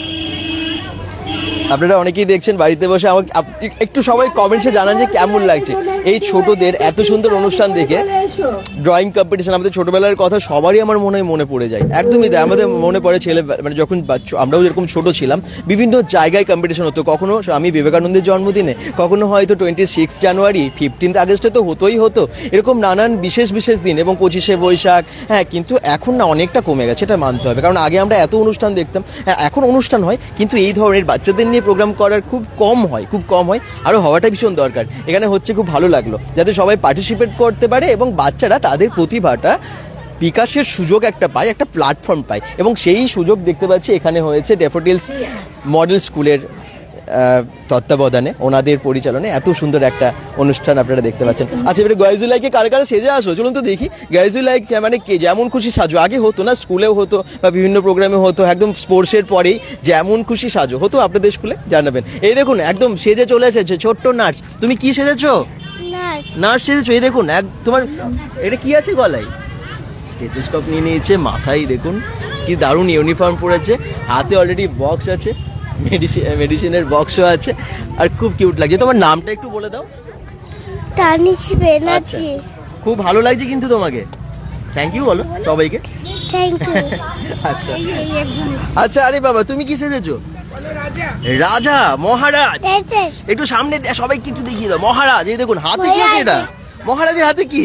আপনারা অনেকেই দেখছেন বাড়িতে বসে, আমাকে একটু সবাই কমেন্টসে জানান যে কেমন লাগছে এই ছোটদের এত সুন্দর অনুষ্ঠান দেখে। ড্রয়িং কম্পিটিশন, আমাদের ছোটবেলার কথা সবারই আমার মনে মনে পড়ে যায়, একদমই তাই। আমাদের মনে পড়ে ছেলে মানে যখন আমরাও যেরকম ছোট ছিলাম, বিভিন্ন জায়গায় কম্পিটিশন হতো। কখনো আমি বিবেকানন্দের জন্মদিনে, কখনো হয়তো টোয়েন্টি সিক্স জানুয়ারি, ফিফটিন্থ আগস্টে তো হতোই হতো, এরকম নানান বিশেষ বিশেষ দিন, এবং পঁচিশে বৈশাখ। হ্যাঁ, কিন্তু এখন না অনেকটা কমে গেছে, এটা মানতে হবে, কারণ আগে আমরা এত অনুষ্ঠান দেখতাম। হ্যাঁ, এখন অনুষ্ঠান হয়, কিন্তু এই ধরনের বাচ্চাদের নিয়ে প্রোগ্রাম করার খুব কম হয়, খুব কম হয়। আরও হওয়াটা ভীষণ দরকার। এখানে হচ্ছে, খুব ভালো লাগলো, যাতে সবাই পার্টিসিপেট করতে পারে এবং বাচ্চারা তাদের প্রতিভাটা বিকাশের সুযোগ একটা পায়, একটা প্ল্যাটফর্ম পায়। এবং সেই সুযোগ দেখতে পাচ্ছি এখানে হয়েছে ড্যাফোডিলস মডেল স্কুলের তত্ত্বাবধানে, ওনাদের পরিচালনায় এত সুন্দর একটা অনুষ্ঠান আপনারা দেখতে পাচ্ছেন। আচ্ছা, এবারে গয়েজুলাইকে কারা কারা সেজে আসো, চলুন তো দেখি। গয়েজুলাই মানে কে যেমন খুশি সাজো, আগে হতো না, স্কুলেও হতো বা বিভিন্ন প্রোগ্রামে হতো, একদম স্পোর্টসের পরেই যেমন খুশি সাজো হতো আপনাদের স্কুলে, জানাবেন। এই দেখুন একদম সেজে চলে এসেছে ছোট্ট নার্স। তুমি কি সেজেছো? নার্স সেজেছো। এই দেখুন এক তোমার এটা কি আছে গলায়? স্টেথোস্কোপ নিয়ে নিয়েছে, মাথায় দেখুন কি দারুণ ইউনিফর্ম পরেছে, হাতে অলরেডি বক্স আছে, মেডিসিন মেডিসিনের বক্সও আছে, আর খুব কিউট লাগছে। তোমার নামটা একটু বলে দাও। তানিশ ব্যানার্জি। খুব ভালো লাগছে কিন্তু তোমাকে। থ্যাংক ইউ বলো সবাইকে। Thank you. আচ্ছা আচ্ছা, আরে বাবা তুমি কি সেজেছো? রাজা, মহারাজ। একটু সামনে সবাই কিছু দেখিয়ে দাও। মহারাজ, এই দেখুন হাতে কি আছে? এটা মহারাজের হাতে কি?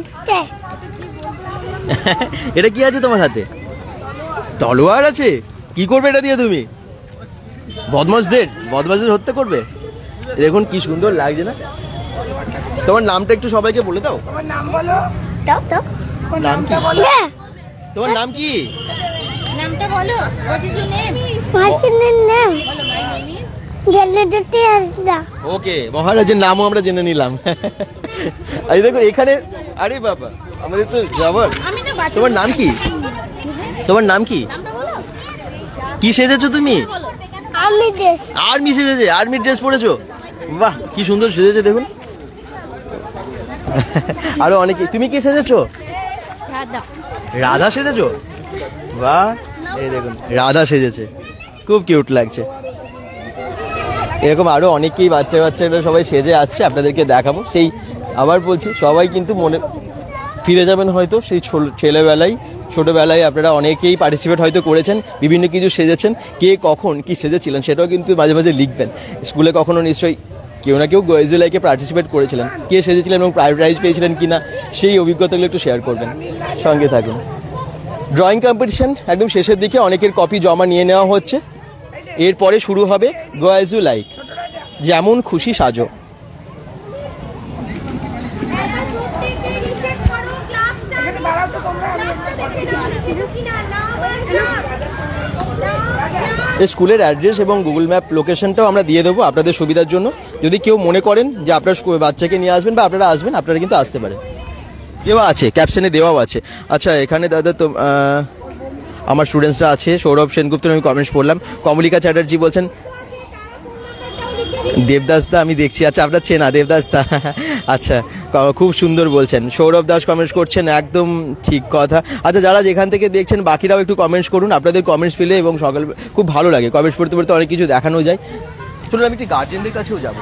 এটা কি আছে তোমার হাতে? তলোয়ার আছে। কি করবে এটা দিয়ে তুমি? বদমাশদের বদমাশদের হত্যা করবে। দেখুন কি সুন্দর লাগছে না? তোমার নামটা একটু সবাইকে বলে দাও। তোমার নাম বলো। দাও দাও। নামটা বলো। তোমার নাম কি? নামটা বলো। What is your name? What is your name? বলো মাই নেম ইজ গেলেডটি আজদা। ওকে, মহারাজের নামও আমরা জেনে নিলাম। এই দেখো এখানে, আরে বাবা আমাদের তো যাবার। তোমার নাম কি? তোমার নাম কি? কি সেজেছো তুমি? Army dress. আর্মি সেজেছে, আর্মি ড্রেস পরেছো। বাহ কি সুন্দর সেজেছে দেখুন। আরো অনেকে। তুমি কি সেজেছো? রাধা। রাধা সেজেছো? বাহ, এই দেখুন রাধা সেজেছে, খুব কিউট লাগছে। এরকম আরো অনেকেই বাচ্চা বাচ্চারা সবাই সেজে আসছে, আপনাদেরকে দেখাবো। সেই আবার বলছি সবাই কিন্তু মনে ফিরে যাবেন হয়তো সেই ছেলেবেলায়, ছোটোবেলায় আপনারা অনেকেই পার্টিসিপেট হয়তো করেছেন, বিভিন্ন কিছু সেজেছেন। কে কখন কি সেজেছিলেন সেটাও কিন্তু মাঝে মাঝে লিখবেন। স্কুলে কখনো নিশ্চয়ই কেউ না কেউ গয়েজুলাইকে পার্টিসিপেট করেছিলেন, কে সেজেছিলেন এবং প্রাইজ পেয়েছিলেন কিনা সেই অভিজ্ঞতাগুলো একটু শেয়ার করবেন, সঙ্গে থাকুন। ড্রয়িং কম্পিটিশন একদম শেষের দিকে, অনেকের কপি জমা নিয়ে নেওয়া হচ্ছে। এরপরে শুরু হবে গয়েজুলাই যেমন খুশি সাজো। স্কুলের অ্যাড্রেস এবং গুগল ম্যাপ লোকেশনটাও আমরা দিয়ে দেবো আপনাদের সুবিধার জন্য। যদি কেউ মনে করেন যে আপনার বাচ্চাকে নিয়ে আসবেন বা আপনারা আসবেন, আপনারা কিন্তু আসতে পারেন। দেওয়া আছে, ক্যাপশনে দেওয়াও আছে। আচ্ছা এখানে দাদা তো আমার স্টুডেন্টসরা আছে। সৌরভ সেনগুপ্তের আমি কমেন্টস পড়লাম। কমলিকা চ্যাটার্জি বলছেন দেবদাস দা আমি দেখছি। আচ্ছা আপনার চেনা দেবদাস দা? আচ্ছা খুব সুন্দর বলছেন। সৌরভ দাস কমেন্টস করছেন, একদম ঠিক কথা। আচ্ছা যারা যেখান থেকে দেখছেন বাকিরাও একটু কমেন্টস করুন, আপনাদের কমেন্টস পেলে এবং সকাল খুব ভালো লাগে। কমেন্টস পড়তে পড়তে অনেক কিছু দেখানো যায়। চলুন আমি একটু গার্জেনদের কাছেও যাবো।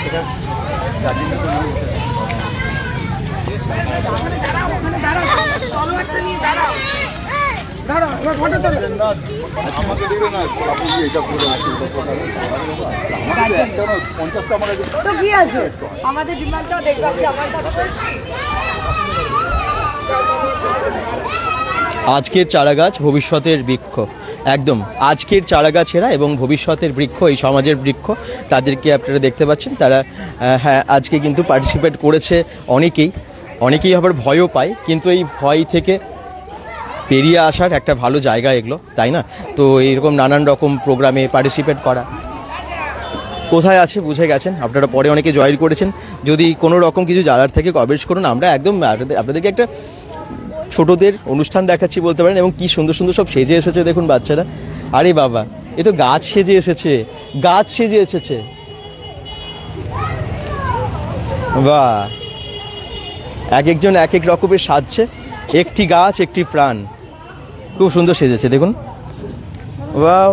তো কি আছে আমাদের ডিমান্ডটাও দেখবে। আমার কথা বলছি, আজকের চারাগাছ ভবিষ্যতের বৃক্ষ। একদম আজকের চারাগাছেরা এবং ভবিষ্যতের বৃক্ষ, এই সমাজের বৃক্ষ, তাদেরকে আপনারা দেখতে পাচ্ছেন। তারা হ্যাঁ আজকে কিন্তু পার্টিসিপেট করেছে অনেকেই, অনেকেই আবার ভয়ও পায়, কিন্তু এই ভয় থেকে পেরিয়ে আসার একটা ভালো জায়গা এগুলো, তাই না? তো এইরকম নানান রকম প্রোগ্রামে পার্টিসিপেট করা কোথায় আছে বুঝে গেছেন আপনারা। পরে অনেকে জয়েন করেছেন। যদি কোনো রকম কিছু জানার থেকে কমেন্টস করুন। আমরা একদম আপনাদেরকে একটা ছোটদের অনুষ্ঠান দেখাচ্ছি বলতে পারেন। এবং কি সুন্দর সুন্দর সব সেজে এসেছে দেখুন বাচ্চারা। আরে বাবা এ তো গাছ সেজে এসেছে, গাছ সেজে এসেছে। বাহ, এক একজন এক এক রকমের সাজছে। একটি গাছ একটি প্রাণ, খুব সুন্দর সেজেছে দেখুন। ওয়াও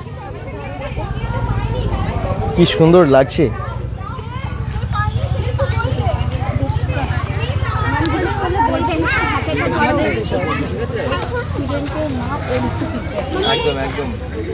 কি সুন্দর লাগছে। একদম একদম।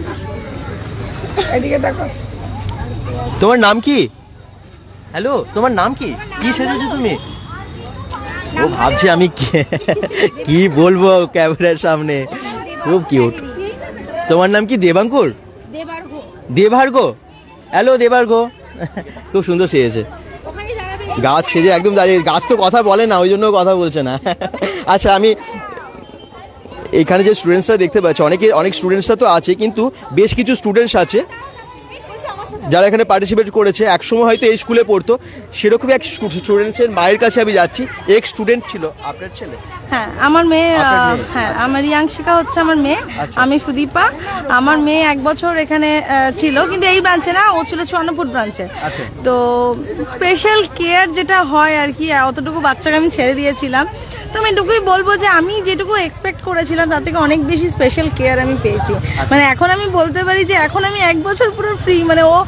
এদিকে দেখো। তোমার নাম কি? হ্যালো তোমার নাম কি? কি সেজেছো তুমি? ও ভাবছি আমি কি বলবো ক্যামেরার সামনে। খুব কিউট। তোমার নাম কি? দেবাঙ্কুর? দেবার্ঘ। হ্যালো দেবার্ঘ, খুব সুন্দর সেজেছে। গাছ সেজে একদম দাঁড়িয়ে, গাছ তো কথা বলে না ওই জন্য কথা বলছে না। আচ্ছা আমি এখানে যে স্টুডেন্টসরা দেখতে পাচ্ছি, অনেকে অনেক স্টুডেন্টসরা তো আছে, কিন্তু বেশ কিছু স্টুডেন্টস আছে যারা এখানে পার্টিসিপেট করেছে, একসময় হয়তো এই স্কুলে পড়তো, সেরকমই এক স্টুডেন্টসের মায়ের কাছে আমি যাচ্ছি। এক স্টুডেন্ট ছিল আপনার ছেলে? হ্যাঁ, আমার মেয়ে, হ্যাঁ আমার রিয়াংশিকা হচ্ছে আমার মেয়ে। আমি সুদীপা। আমার মেয়ে এক বছর এখানে ছিল, কিন্তু এই ব্রাঞ্চে না, ও ছিল চুয়ান্নপুর ব্রাঞ্চে। তো স্পেশাল কেয়ার যেটা হয় আর কি, অতটুকু বাচ্চাকে আমি ছেড়ে দিয়েছিলাম। তো আমি এটুকুই বলবো যে আমি যেটুকু এক্সপেক্ট করেছিলাম তার থেকে অনেক বেশি স্পেশাল কেয়ার আমি পেয়েছি। মানে এখন আমি বলতে পারি যে এখন আমি এক বছর পুরো ফ্রি। মানে ও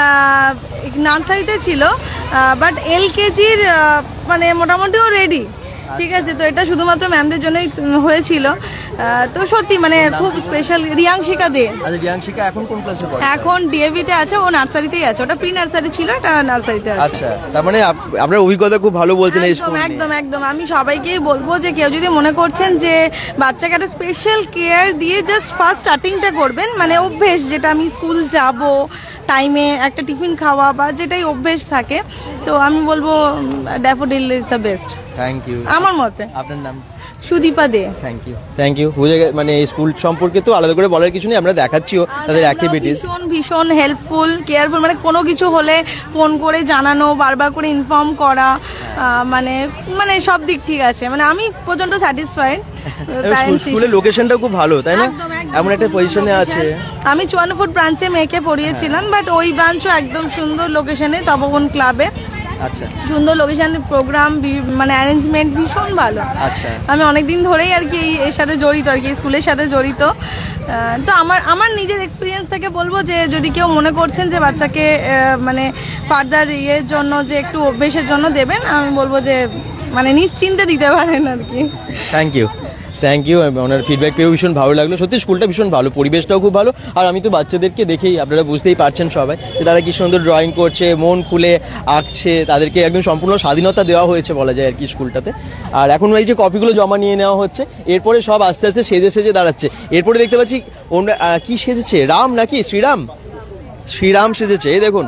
নার্সারিতে ছিল, বাট এল কেজির মানে মোটামুটি ও রেডি। ঠিক আছে, তো এটা শুধুমাত্র ম্যামদের জন্যই হয়েছিল। তো সত্যি মানে খুব স্পেশাল। রিয়াংশিকা দে। আচ্ছা, রিয়াংশিকা এখন কোন ক্লাসে পড়ে? এখন ডিএভি তে আছে, ও নার্সারিতেই আছে। ওটা প্রি নার্সারি ছিল, এটা নার্সারিতে আছে। আচ্ছা, তার মানে আপনার অভিজ্ঞতা খুব ভালো বলছেন এই স্কুলে। একদম একদম আমি সবাইকেই বলবো যে কেউ যদি মনে করছেন যে বাচ্চাকে একটা স্পেশাল কেয়ার দিয়ে জাস্ট ফার্স্ট স্টার্টিংটা করবেন, মানে অভ্যেস যেটা আমি স্কুল যাব টাইমে একটা টিফিন খাওয়া বা যেটাই অভ্যেস থাকে, তো আমি বলবো daffodil is the best. Thank you. আমার মতে। আপনার নাম? Sudipa Dey. Thank you thank you বুঝে গে- মানে এই স্কুল সম্পর্কে তো আলাদা করে বলার কিছু নেই, আমরা দেখাচ্ছিও তাদের অ্যাক্টিভিটিস। ভীষণ ভীষণ হেল্পফুল, কেয়ারফুল। মানে কোনো কিছু হলে ফোন করে জানানো, বারবার করে ইনফর্ম করা, আহ, মানে মানে সব দিক ঠিক আছে। মানে আমি পর্যন্ত স্যাটিসফাইড। স্কুলের লোকেশনটা খুব ভালো, তাই না? এমন একটা পজিশনে আছে। আমি চুয়ান্ন ফুট ব্রাঞ্চে মেয়েকে পড়িয়েছিলাম, বাট ওই ব্রাঞ্চও একদম সুন্দর লোকেশনে, তপবন ক্লাবে। আচ্ছা, সুন্দর লোকেশন, প্রোগ্রাম মানে অ্যারেঞ্জমেন্ট ভীষণ ভালো। আচ্ছা, আমি অনেকদিন ধরেই আর কি এর সাথে জড়িত, আর কি স্কুলের সাথে জড়িত। তো আমার আমার নিজের এক্সপিরিয়েন্স থেকে বলবো যে যদি কেউ মনে করছেন যে বাচ্চাকে মানে ফার্দার ইয়ের জন্য যে একটু অভ্যেসের জন্য দেবেন, আমি বলবো যে মানে নিশ্চিন্তে দিতে পারেন আর কি। থ্যাংক ইউ থ্যাংক ইউ ওনার ফিডব্যাক পেয়েও ভীষণ ভালো লাগলো। সত্যি স্কুলটা ভীষণ ভালো, পরিবেশটাও খুব ভালো। আর আমি তো বাচ্চাদেরকে দেখেই আপনারা বুঝতেই পারছেন সবাই যে তারা কি সুন্দর ড্রয়িং করছে, মন খুলে আঁকছে, তাদেরকে একদম সম্পূর্ণ স্বাধীনতা দেওয়া হয়েছে বলা যায় আর কি স্কুলটাতে। আর এখন এই যে কপিগুলো জমা নিয়ে নেওয়া হচ্ছে, এরপরে সব আস্তে আস্তে সেজে সেজে দাঁড়াচ্ছে। এরপরে দেখতে পাচ্ছি ওরা কি সেজেছে, রাম নাকি শ্রীরাম? শ্রীরাম সেজেছে, এই দেখুন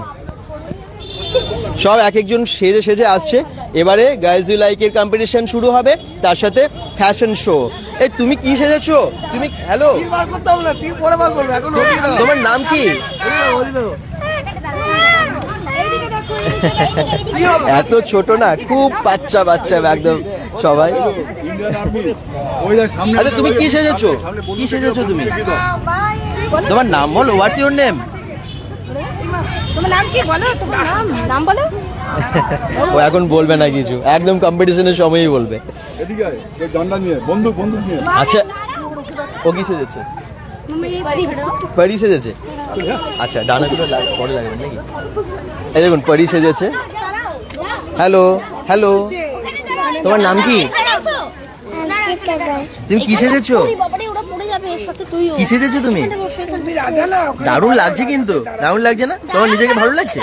সব এক একজন সেজে সেজে আসছে। এবারে গাইজ ইউ লাইক এর কম্পিটিশন শুরু হবে, তার সাথে ফ্যাশন শো। এই তুমি কি সেজেছো? তুমি হ্যালো, তোমার নাম কি? এত ছোট না, খুব বাচ্চা বাচ্চা একদম সবাই। আচ্ছা, তুমি কি সেজেছো? কি সেজেছো তুমি? তোমার নাম বলো, হোয়াটস ইউর নেম? তোমার নাম কি বলো? তোমার নাম নাম বলো। ও এখন বলবে না কিছু, একদম কম্পিটিশনের সময়ই বলবে। আচ্ছা, ও কি সেজেছে? পরি সেজেছে। আচ্ছা, ডানাগুলো পরে লাগবে নাকি? এই দেখুন পরি সেজেছে। হ্যালো হ্যালো, তোমার নাম কি? তুমি কি সেজেছো? কি সেজেছো তুমি? দারুণ লাগছে, কিন্তু দারুণ লাগছে না? তোমার নিজেকে ভালো লাগছে?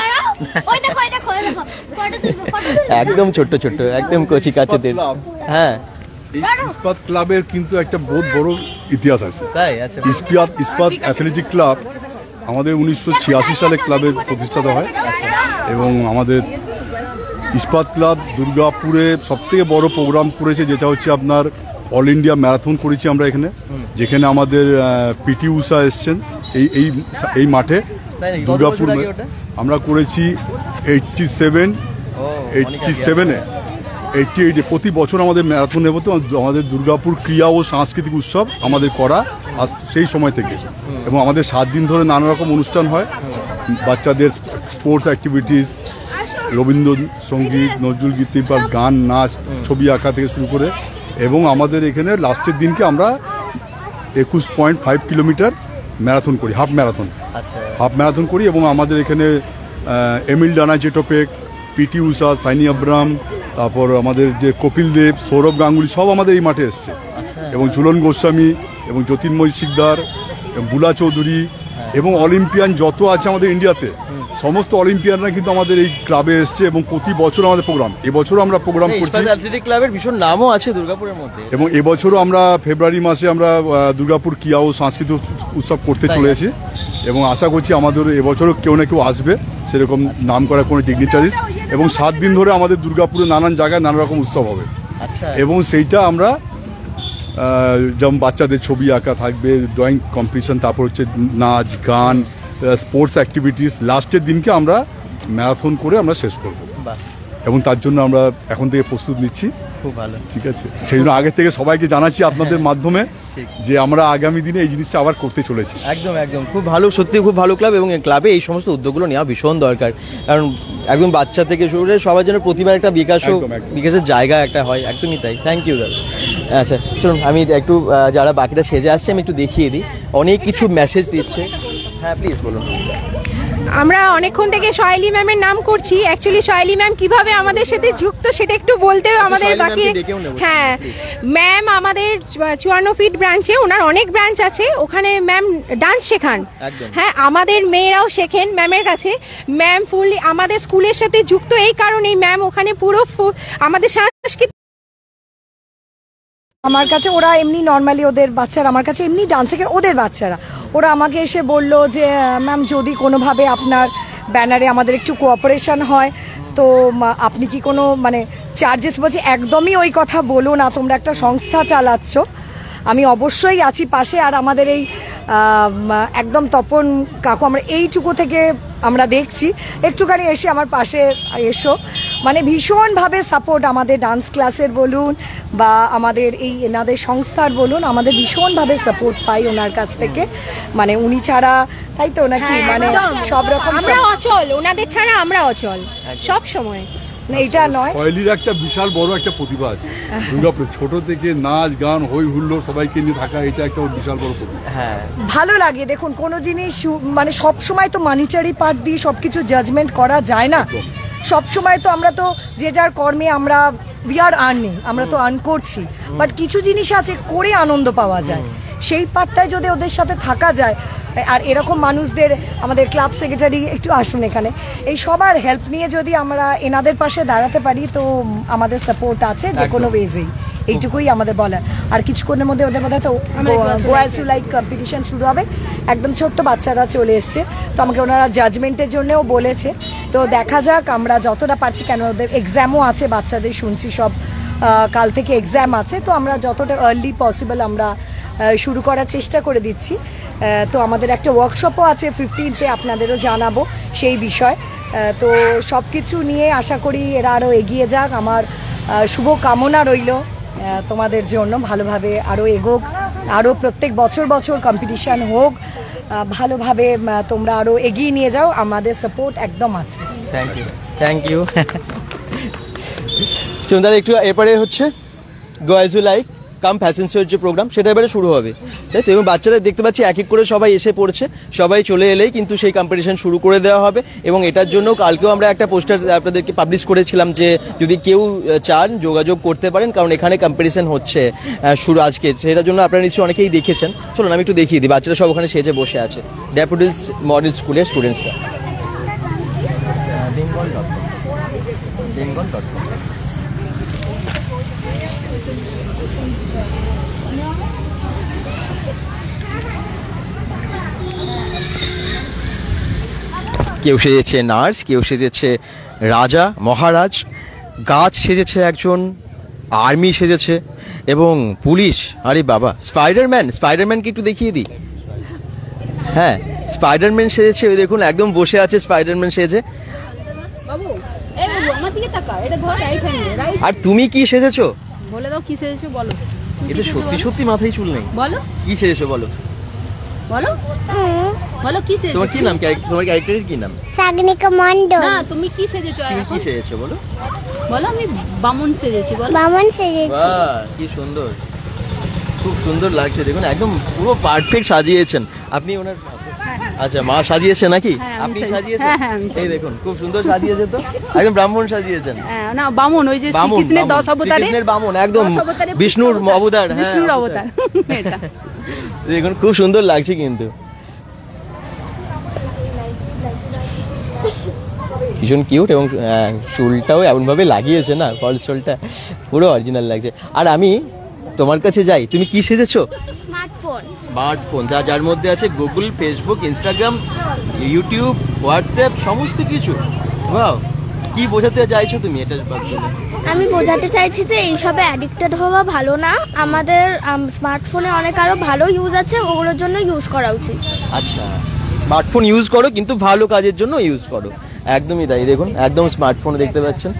একদম ছোট্ট ছোট্ট, একদম কচি কাচেদের। হ্যাঁ, ইস্পাত ক্লাবের কিন্তু একটা বহুত বড় ইতিহাস আছে। তাই? আচ্ছা, ইস্পাত ইস্পাত অ্যাথলেটিক ক্লাব আমাদের উনিশশো ছিয়াশি সালে ক্লাবের প্রতিষ্ঠাতা হয়। এবং আমাদের ইস্পাত ক্লাব দুর্গাপুরে সব থেকে বড় প্রোগ্রাম করেছে, যেটা হচ্ছে আপনার অল ইন্ডিয়া ম্যারাথন করেছি আমরা এখানে, যেখানে আমাদের পিটি উষা এসছেন এই এই এই মাঠে দুর্গাপুর। আমরা করেছি এইটটি সেভেন এইটটি সেভেনে এইটটি এইটে প্রতি বছর আমাদের ম্যারাথন নেব। তো আমাদের দুর্গাপুর ক্রীড়া ও সাংস্কৃতিক উৎসব আমাদের করা আজ সেই সময় থেকে, এবং আমাদের সাত দিন ধরে নানা রকম অনুষ্ঠান হয়। বাচ্চাদের স্পোর্টস অ্যাক্টিভিটিস, রবীন্দ্রসঙ্গীত, নজরুল গীতি বা গান, নাচ, ছবি আঁকা থেকে শুরু করে। এবং আমাদের এখানে লাস্টের দিনকে আমরা একুশ পয়েন্ট ফাইভ কিলোমিটার ম্যারাথন করি, হাফ ম্যারাথন হাফ ম্যারাথন করি। এবং আমাদের এখানে Emil Dana Zatopek, PT Usha, Shiny Abraham, তারপর আমাদের যে কপিল দেব, সৌরভ গাঙ্গুলি সব আমাদের এই মাঠে এসছে। এবং ঝুলন গোস্বামী এবং জ্যোতির্ময় শিকদার, বুলা চৌধুরী এবং অলিম্পিয়ান যত আছে আমাদের ইন্ডিয়াতে, সমস্ত অলিম্পিয়ানরা কিন্তু আমাদের এই ক্লাবে এসছে। এবং প্রতি বছর আমাদের প্রোগ্রাম, এবছরও আমরা প্রোগ্রাম করছি। অ্যাথলেটিক ক্লাবের ভীষণ নামও আছে দুর্গাপুরের মধ্যে। এবং এবছরও আমরা ফেব্রুয়ারি মাসে আমরা দুর্গাপুর ক্রীড়া ও সাংস্কৃতিক উৎসব করতে চলেছি। এবং আশা করছি আমাদের এবছরও কেউ না কেউ আসবে, সেরকম নাম করা কোনো ডিগনিটারিজ। এবং সাত দিন ধরে আমাদের দুর্গাপুরে নানান জায়গায় নানা রকম উৎসব হবে। এবং সেইটা আমরা যেমন বাচ্চাদের ছবি আঁকা থাকবে, ড্রয়িং কম্পিটিশন, তারপর হচ্ছে নাচ গান, স্পোর্টস অ্যাক্টিভিটিস, লাস্টের দিনকে আমরা ম্যারাথন করে আমরা শেষ করবো এবং তার জন্য আমরা এখন থেকে প্রস্তুত নিচ্ছি। খুব ভালো, ঠিক আছে। সেই জন্য আগে থেকে সবাইকে জানাচ্ছি আপনাদের মাধ্যমে যে আমরা আগামী দিনে এই জিনিসটা আবার করতে চলেছি। একদম একদম খুব ভালো, সত্যি খুব ভালো ক্লাব, এবং এই ক্লাবে এই সমস্ত উদ্যোগগুলো নেওয়া ভীষণ দরকার, কারণ একদম বাচ্চা থেকে শুরু করে সবার জন্য প্রতিবার একটা বিকাশ বিকাশের জায়গা একটা হয়। একদমই তাই। থ্যাংক ইউ দাদা। আচ্ছা শুনুন, আমি একটু যারা বাকিটা সেজে আসছে আমি একটু দেখিয়ে দিই, অনেক কিছু মেসেজ দিচ্ছে। হ্যাঁ প্লিজ বলুন। আমরা অনেকক্ষণ থেকে সয়ালি ম্যামের নাম করছি, অ্যাকচুয়ালি সয়ালি ম্যাম কিভাবে আমাদের সাথে যুক্ত সেটা একটু বলতে আমাদের বাকি। হ্যাঁ ম্যাম আমাদের চুয়ান্ন ফিট ব্রাঞ্চে, ওনার অনেক ব্রাঞ্চ আছে, ওখানে ম্যাম ডান্স শেখান। হ্যাঁ আমাদের মেয়েরাও শেখেন ম্যামের কাছে। ম্যাম ফুললি আমাদের স্কুলের সাথে যুক্ত, এই কারণেই ম্যাম ওখানে পুরো আমাদের সাংস্কৃতিক। আমার কাছে ওরা এমনি নর্মালি ওদের বাচ্চারা আমার কাছে এমনি ডান্স শেখে, ওদের বাচ্চারা ওরা আমাকে এসে বলল যে ম্যাম যদি কোনোভাবে আপনার ব্যানারে আমাদের একটু কোঅপারেশন হয় তো আপনি কি কোনো মানে চার্জেস, বলছি একদমই ওই কথা বলো না, তোমরা একটা সংস্থা চালাচ্ছ, আমি অবশ্যই আছি পাশে। আর আমাদের এই একদম তপন কাকু, আমরা এইটুকু থেকে আমরা দেখছি, একটুখানি এসে আমার পাশে এসো, মানে ভীষণভাবে সাপোর্ট আমাদের ডান্স ক্লাসের বলুন বা আমাদের এই এনাদের সংস্থার বলুন, আমাদের ভীষণভাবে সাপোর্ট পাই ওনার কাছ থেকে, মানে উনি ছাড়া, তাই তো নাকি, মানে সব রকম আমরা অচল, ওনাদের ছাড়া আমরা অচল সব সময়। এইটা নয়, সয়ালির একটা বিশাল বড় একটা প্রতিভা আছে দুর্গাপুর, ছোট থেকে নাচ গান হই হুল্লোড় সবাইকে নিয়ে থাকা, এটা একটা বিশাল বড় প্রতিভা। হ্যাঁ ভালো লাগে। দেখুন কোনো জিনিস মানে সব সময় তো মানিটারি পার্ট দিয়ে সবকিছু জাজমেন্ট করা যায় না, সব সময় তো আমরা তো যে যার কর্মে আমরা উই আর আর্নিং, আমরা তো আর্ন করছি, বাট কিছু জিনিস আছে করে আনন্দ পাওয়া যায়, সেই পার্টটায় যদি ওদের সাথে থাকা যায়। আর এরকম মানুষদের, আমাদের ক্লাব সেক্রেটারি একটু আসুন এখানে, এই সবার হেল্প নিয়ে যদি আমরা এনাদের পাশে দাঁড়াতে পারি তো আমাদের সাপোর্ট আছে যে কোনো ওয়েজেই, এইটুকুই আমাদের বলার। আর কিছুক্ষণের মধ্যে ওদের মধ্যে তো গোয়াসু লাইক কম্পিটিশন শুরু হবে, একদম ছোট্ট বাচ্চারা চলে এসছে, তো আমাকে ওনারা জাজমেন্টের জন্যও বলেছে, তো দেখা যাক আমরা যতটা পারছি, কেন ওদের এক্সামও আছে বাচ্চাদের, শুনছি সব কাল থেকে এক্সাম আছে, তো আমরা যতটা আর্লি পসিবল আমরা শুরু করার চেষ্টা করে দিচ্ছি। তো আমাদের একটা ওয়ার্কশপও আছে ফিফটিনতে, আপনাদেরও জানাবো সেই বিষয়। তো সব কিছু নিয়ে আশা করি এরা আরও এগিয়ে যাক, আমার শুভ কামনা রইল তোমাদের জন্য, ভালোভাবে আরও এগোক, আরও প্রত্যেক বছর বছর কম্পিটিশান হোক, ভালোভাবে তোমরা আরও এগিয়ে নিয়ে যাও, আমাদের সাপোর্ট একদম আছে। Thank you thank you Chandra, একটু এরপরে হচ্ছে গোয়াজু লাইক কাম ফ্যাশন শোর যে প্রোগ্রাম, সেটা এবারে শুরু হবে, তাই তো? এবং বাচ্চারা দেখতে পাচ্ছি এক এক করে সবাই এসে পড়ছে, সবাই চলে এলেই কিন্তু সেই কম্পিটিশন শুরু করে দেওয়া হবে। এবং এটার জন্য কালকেও আমরা একটা পোস্টার আপনাদেরকে পাবলিশ করেছিলাম যে যদি কেউ চান যোগাযোগ করতে পারেন, কারণ এখানে কম্পিটিশন হচ্ছে শুরু আজকে, সেটার জন্য আপনারা নিশ্চয়ই অনেকেই দেখেছেন। চলুন আমি একটু দেখিয়ে দিই, বাচ্চারা সব ওখানে সেজে বসে আছে, ড্যাফোডিলস মডেল স্কুলের স্টুডেন্টসরা। Bengal dot com Bengal dot com কেউ সেজেছে নার্স, কেউ সেজেছে রাজা মহারাজ, গাছ সেজেছে একজন, আর্মি সেজেছে এবং পুলিশ। আরে বাবা, স্পাইডারম্যান, স্পাইডারম্যানকে একটু দেখিয়ে দিই। হ্যাঁ স্পাইডারম্যান সেজেছে, ওই দেখুন একদম বসে আছে স্পাইডারম্যান সেজে। আর তুমি কি সেজেছো বলে দাও, কি সেজেছো বলো। এটা সত্যি সত্যি মাথায় চুল নেই, বলো কি সেজেছো বলো বলো বলো কি সেজেছো। তোমার কি নাম, তোমার ক্যারেক্টারের কি নাম? সাগনিকা মন্ডল। না তুমি কি সেজেছো? তুমি কি সেজেছো বলো বলো। আমি বামন সেজেছি। বলো বামন সেজেছি। বাহ কি সুন্দর, খুব সুন্দর লাগছে, দেখুন একদম পুরো পারফেক্ট সাজিয়েছেন আপনি। ওনার আচ্ছা মা সাজিয়েছে নাকি? আপনি সাজিয়েছেন? এই দেখুন খুব সুন্দর সাজিয়েছে, তো একদম ব্রাহ্মণ সাজিয়েছেন। না বামন, ওই যে শ্রীকৃষ্ণের দশ অবতারে, শ্রীকৃষ্ণের বামন, একদম বিষ্ণুর অবতার, বিষ্ণুর অবতার। দেখুন খুব সুন্দর লাগছে কিন্তু, ভীষণ কিউট, এবং চুলটাও এমন ভাবে লাগিয়েছে না, ফলস চুলটা পুরো অরিজিনাল লাগছে। আর আমি তোমার কাছে যাই, তুমি কি সেজেছো? স্মার্টফোন। স্মার্টফোন, যার মধ্যে আছে Google, Facebook, Instagram, YouTube, WhatsApp, সমস্ত কিছু। ওয়াও, কি বোঝাতে চাইছো তুমি এটার ব্যাপারে? আমি বোঝাতে চাইছি যে এইসবে অ্যাডিক্টেড হওয়া ভালো না, আমাদের স্মার্টফোনে অনেক আরো ভালো ইউজ আছে, ওগুলোর জন্য ইউজ করা উচিত। আচ্ছা, স্মার্টফোন ইউজ করো কিন্তু ভালো কাজের জন্য ইউজ করো, একদমই তাই। দেখুন একদম স্মার্টফোন দেখতে পাচ্ছেন।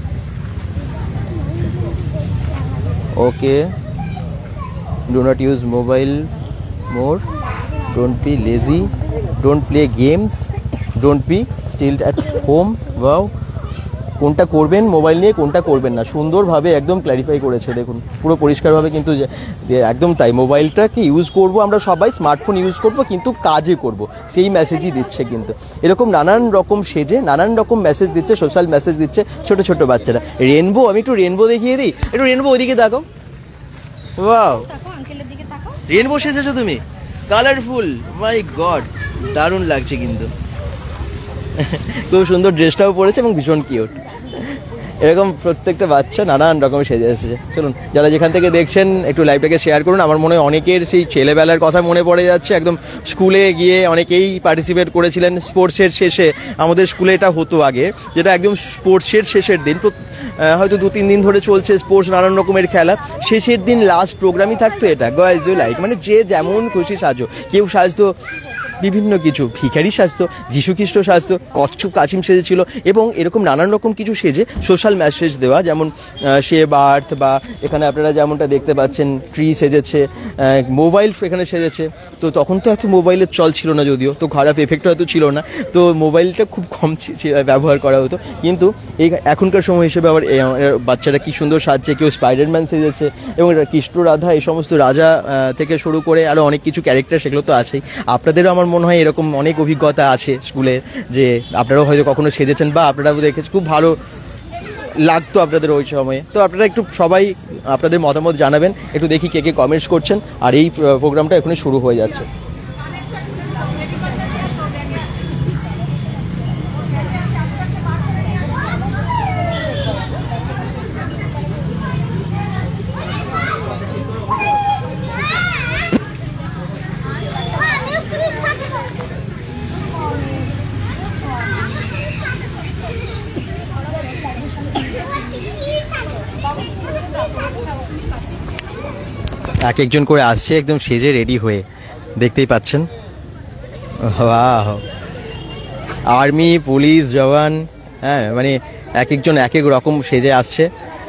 Okay, do not use mobile more, don't be lazy, don't play games, don't be stilled at home. Wow, কোনটা করবেন মোবাইল নিয়ে, কোনটা করবেন না, সুন্দরভাবে একদম ক্ল্যারিফাই করেছে। দেখুন পুরো পরিষ্কারভাবে, কিন্তু একদম তাই। মোবাইলটাকে ইউজ করব আমরা সবাই, স্মার্টফোন ইউজ করব কিন্তু কাজে করব, সেই মেসেজই দিচ্ছে। কিন্তু এরকম নানান রকম সেজে নানান রকম মেসেজ দিচ্ছে, সোশ্যাল মেসেজ দিচ্ছে ছোট ছোট বাচ্চারা। রেনবো, আমি একটু রেনবো দেখিয়ে দিই, একটু রেনবো ওইদিকে তাকাও। ওয়াও, রেনবো সেজেছো তুমি, কালারফুল, মাই গড, দারুণ লাগছে কিন্তু। খুব সুন্দর ড্রেসটাও পরেছে এবং ভীষণ কিউট। এরকম প্রত্যেকটা বাচ্চা নানান রকম সেজে এসেছে। চলুন, যারা যেখান থেকে দেখছেন একটু লাইভটাকে শেয়ার করুন। আমার মনে হয় অনেকের সেই ছেলেবেলার কথা মনে পড়ে যাচ্ছে। একদম স্কুলে গিয়ে অনেকেই পার্টিসিপেট করেছিলেন। স্পোর্টসের শেষে আমাদের স্কুলে এটা হতো আগে, যেটা একদম স্পোর্টসের শেষের দিন, হয়তো দু তিন দিন ধরে চলছে স্পোর্টস, নানান রকমের খেলা, শেষের দিন লাস্ট প্রোগ্রামই থাকতো এটা, গার্লস ইউ লাইক। মানে যে যেমন খুশি সাজো, কেউ সাজতো বিভিন্ন কিছু, ভিখারি সাজতো, যীশুখ্রিস্ট সাজতো, কচ্ছপ কাছিম সেজেছিল, এবং এরকম নানান রকম কিছু সেজে সোশ্যাল মেসেজ দেওয়া, যেমন সেভ আর্থ, বা এখানে আপনারা যেমনটা দেখতে পাচ্ছেন ট্রি সেজেছে, মোবাইল এখানে সেজেছে। তো তখন তো এত মোবাইলের চল ছিল না, যদিও তো খারাপ এফেক্ট হয়তো ছিল না, তো মোবাইলটা খুব কম ব্যবহার করা হতো। কিন্তু এই এখনকার সময় হিসেবে আবার বাচ্চারা কী সুন্দর সাজছে, কেউ স্পাইডারম্যান সেজেছে, এবং কৃষ্ণ রাধা, এই সমস্ত রাজা থেকে শুরু করে আরও অনেক কিছু ক্যারেক্টার, সেগুলো তো আছেই। আপনাদেরও আমার মনে হয় এরকম অনেক অভিজ্ঞতা আছে স্কুলে, যে আপনারাও হয়তো কখনো সেজেছেন বা আপনারাও দেখেছেন, খুব ভালো লাগতো আপনাদের ওই সময়ে। তো আপনারা একটু সবাই আপনাদের মতামত জানাবেন, একটু দেখি কে কে কমেন্টস করছেন। আর এই প্রোগ্রামটা এখনই শুরু হয়ে যাচ্ছে। এক একজন করে আসছে একদম সেজে রেডি হয়ে, দেখতেই পাচ্ছেন। ওয়াও, আর্মি, পুলিশ, জওয়ান, হ্যাঁ, মানে এক একজন এক এক রকম সেজে আসছে।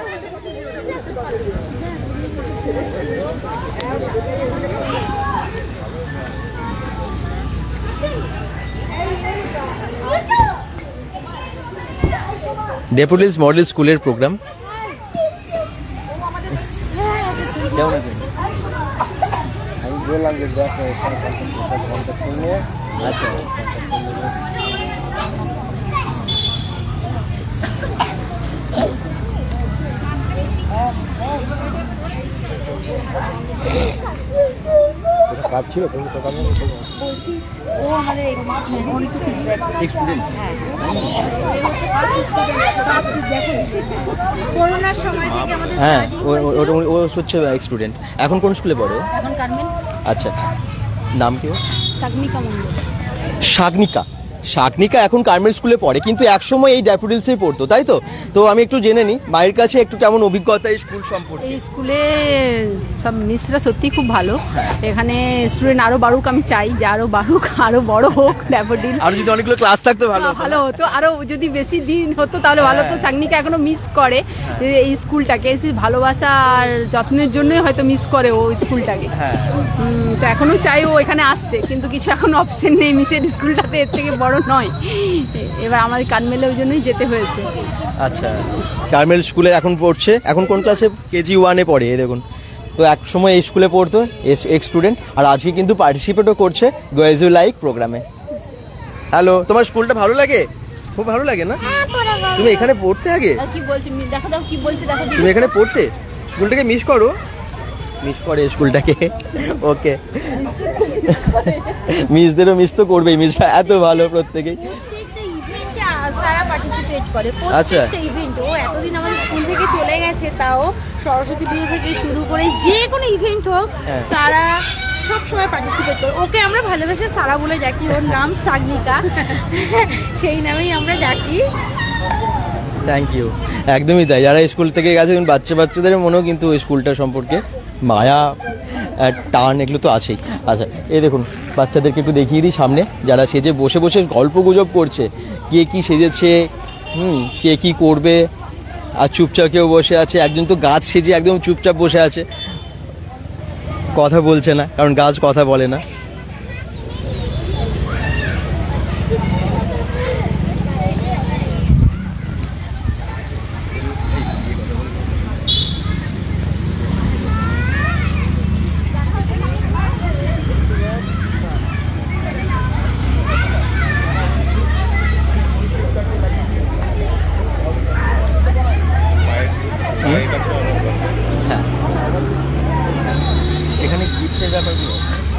ড্যাফোডিলস মডেল স্কুলের প্রোগ্রাম। কেমন আছেন? আমি বললাম যে দেখো আচ্ছা, কাজ ছিল তুমি সকাল বলছি, ও আমাদের স্টুডেন্ট, করোনার সময় থেকে আমাদের, হ্যাঁ ও হচ্ছে স্টুডেন্ট। এখন কোন স্কুলে পড়ে? এখন কারমেল। আচ্ছা, নাম কি? শাগনিকা মন্ডল। শাগনিকা, শাগনিকা এখন কারমেল স্কুলে পড়ে, কিন্তু একসময় এই ড্যাফোডিলসেই পড়তো, তাই তো? তো আমি একটু জেনে নিই মায়ের কাছে একটু কেমন অভিজ্ঞতা এই স্কুল সম্পর্কে। এই স্কুলে সব মিসরা সত্যি খুব ভালো। এখানে স্টুডেন্ট আরো বাড়ুক, আমি চাই যে আরো বাড়ুক, আরো বড় হোক ড্যাফোডিল। আর যদি অনেকগুলো ক্লাস থাকতো ভালো ভালো হতো, আরো যদি বেশি দিন হতো তাহলে ভালো হতো। শাগনিকা এখনো মিস করে এই স্কুলটাকে, ভালোবাসা আর যত্নের জন্যই হয়তো মিস করে ও স্কুলটাকে। তো এখনো চাই ও এখানে আসতে, কিন্তু কিছু এখন অপশন নেই, মিসের স্কুলটাতে এর থেকে বড় নয়। এবার আমাদের কারমেলে ওই জন্যই যেতে হয়েছে। আচ্ছা, কারমেল স্কুলে এখন পড়ছে, এখন কোন ক্লাসে? কেজি ওয়ানে পড়ে। দেখুন, তো এক সময় এই স্কুলে পড়তো, এক্স স্টুডেন্ট, আর আজকে কিন্তু পার্টিসিপেটও করছে গার্লস ইউ লাইক প্রোগ্রামে। হ্যালো, তোমার স্কুলটা ভালো লাগে? খুব ভালো লাগে না? তুমি এখানে পড়তে আগে? কি বলছি দেখো, দেখো কি বলছে দেখো। তুমি এখানে পড়তে, স্কুলটাকে মিস করো? মিস করে স্কুলটাকে, ওকে। মিসদেরও মিস তো করবেই, মিসরা এত ভালো প্রত্যেকেই। সারা পার্টিসিপেট করে প্রত্যেকটা ইভেন্ট। ও এতদিন আমাদের স্কুল থেকে চলে গেছে, তাও সরস্বতী পুজো থেকে শুরু করে যে কোনো ইভেন্ট হোক সারা সব সময় পার্টিসিপেট করে। ওকে আমরা ভালোবেসে সারা বলে ডাকি, ওর নাম শাগনিকা, সেই নামেই আমরা ডাকি। থ্যাংক ইউ, একদমই তাই। যারা স্কুল থেকে গেছে বাচ্চা বাচ্চাদের মনেও কিন্তু ওই স্কুলটা সম্পর্কে মায়া টান এগুলো তো আছেই। আচ্ছা এই দেখুন বাচ্চাদেরকে একটু দেখিয়ে দিই সামনে, যারা সেজে বসে বসে গল্প গুজব করছে, কে কি সেজেছে, হুম কে কি করবে, আর চুপচাপ কেউ বসে আছে। একজন তো গাছ সেজে একদম চুপচাপ বসে আছে, কথা বলছে না, কারণ গাছ কথা বলে না। এখানে গিফটের ব্যাপারগুলো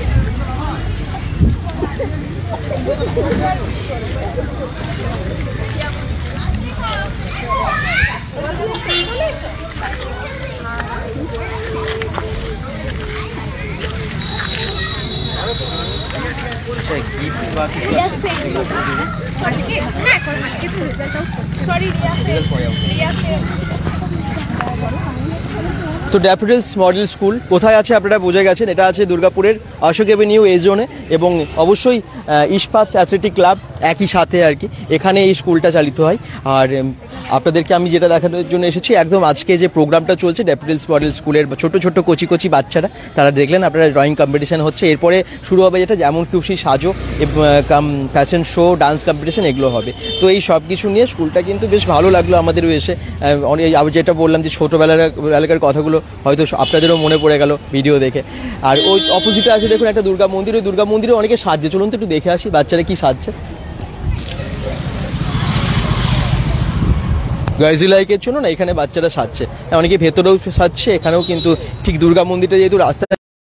তো ড্যাফোডিলস মডেল স্কুল কোথায় আছে আপনারা বুঝে গেছেন, এটা আছে দুর্গাপুরের অশোক এভিনিউ এই জোনে, এবং অবশ্যই ইস্পাত অ্যাথলেটিক ক্লাব একই সাথে আর কি, এখানে এই স্কুলটা চালিত হয়। আর আপনাদেরকে আমি যেটা দেখানোর জন্য এসেছি, একদম আজকে যে প্রোগ্রামটা চলছে ড্যাফোডিলস মডেল স্কুলের ছোট ছোট কচি কচি বাচ্চারা, তারা দেখলেন আপনারা ড্রয়িং কম্পিটিশন হচ্ছে, এরপরে শুরু হবে যেটা যেমন খুশি সাজো come fashion show, dance competition এগুলো হবে। তো এই সব কিছু নিয়ে স্কুলটা কিন্তু বেশ ভালো লাগলো আমাদের এসে। আমি যেটা বললাম যে ছোটোবেলার এলাকার কথাগুলো হয়তো আপনাদেরও মনে পড়ে গেল ভিডিও দেখে। আর ওই অপোজিটে আছে দেখুন একটা দুর্গা মন্দির, ওই দুর্গা মন্দিরে অনেকে সাজছে, চলুন তো একটু দেখে আসি বাচ্চারা কি সাজছে। গাইজুলাইকের জন্য না এখানে বাচ্চারা সাজছে, অনেকে ভেতরেও সাজছে, এখানেও কিন্তু ঠিক দুর্গা মন্দিরটা যেহেতু রাস্তা,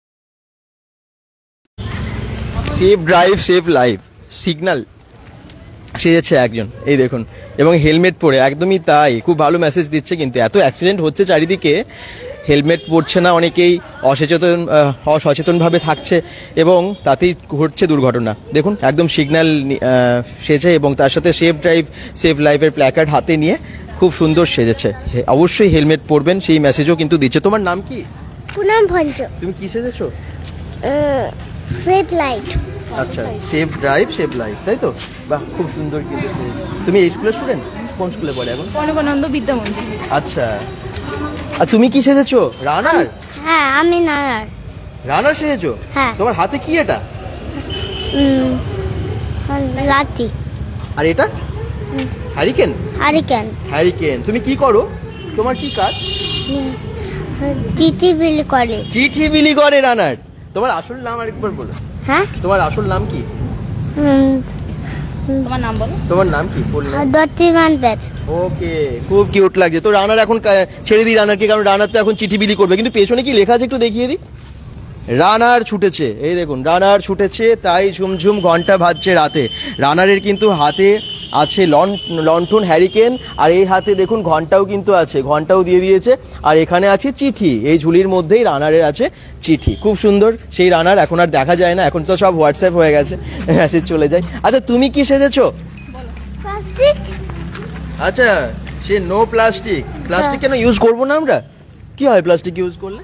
safe drive safe life signal সেজেছে একজন, এই দেখুন, এবং হেলমেট পরে, একদমই তাই, খুব ভালো মেসেজ দিচ্ছে। কিন্তু এত অ্যাক্সিডেন্ট হচ্ছে চারিদিকে, হেলমেট পরছে না অনেকেই, অসচেতন অসচেতনভাবে থাকছে এবং তাতেই ঘটছে দুর্ঘটনা। দেখুন একদম সিগন্যাল সেজে এবং তার সাথে সেফ ড্রাইভ সেফ লাইফের প্ল্যাকার্ড হাতে নিয়ে খুব সুন্দর সেজেছে। অবশ্যই হেলমেট পরবেন সেই মেসেজও কিন্তু দিচ্ছে। তোমার নাম কি? পুনম ভঞ্জ। তুমি কি সেজেছো? Safe life. আচ্ছা সেফ ড্রাইভ সেফ লাইফ, তাই তো? বাহ খুব সুন্দর কিন্তু সেজেছে। তুমি এই স্কুলের স্টুডেন্ট? কোন স্কুলে পড়ে এখন? কনকানন্দ বিদ্যা মন্দির। আচ্ছা, আর তুমি কি সেজেছো? রানার? হ্যাঁ আমি রানার। রানার সেজেছো? হ্যাঁ। তোমার হাতে কি এটা? লাঠি। আর এটা? হ্যারিকেন। হ্যারিকেন। হ্যারিকেন। তুমি কি করো? তোমার কি কাজ? চিঠি বিলি করে। চিঠি বিলি করে রানার। তোমার আসল নাম আরেকবার বলো। হ্যাঁ তোমার আসল নাম কি? তোমার নাম বলো। তোমার নাম কি? দত্তিমান বেদ। ওকে, খুব কিউট লাগছে। তো রানার এখন ছেড়ে দিই রানারকে, কারণ রানার তো এখন চিঠি বিলি করবে। কিন্তু পেছনে কি লেখা আছে একটু দেখিয়ে দিই। রানার ছুটেছে, এই দেখুন রানার ছুটেছে, তাই ঝুমঝুম ঘন্টা বাজছে রাতে। রানারের কিন্তু হাতে আছে লন্ঠন হ্যারিকেন, আর এই হাতে দেখুন ঘন্টাও কিন্তু আছে, ঘন্টাও দিয়ে দিয়েছে। আর এখানে আছে চিঠি, এই ঝুলির মধ্যেই রানারের আছে চিঠি। খুব সুন্দর সেই রানার, এখন আর দেখা যায় না, এখন তো সব হোয়াটসঅ্যাপ হয়ে গেছে, মেসেজ চলে যায়। আচ্ছা তুমি কি সেজেছো? প্লাস্টিক। আচ্ছা সে নো প্লাস্টিক। প্লাস্টিক কেন ইউজ করবো না আমরা? কি হয় প্লাস্টিক ইউজ করলে?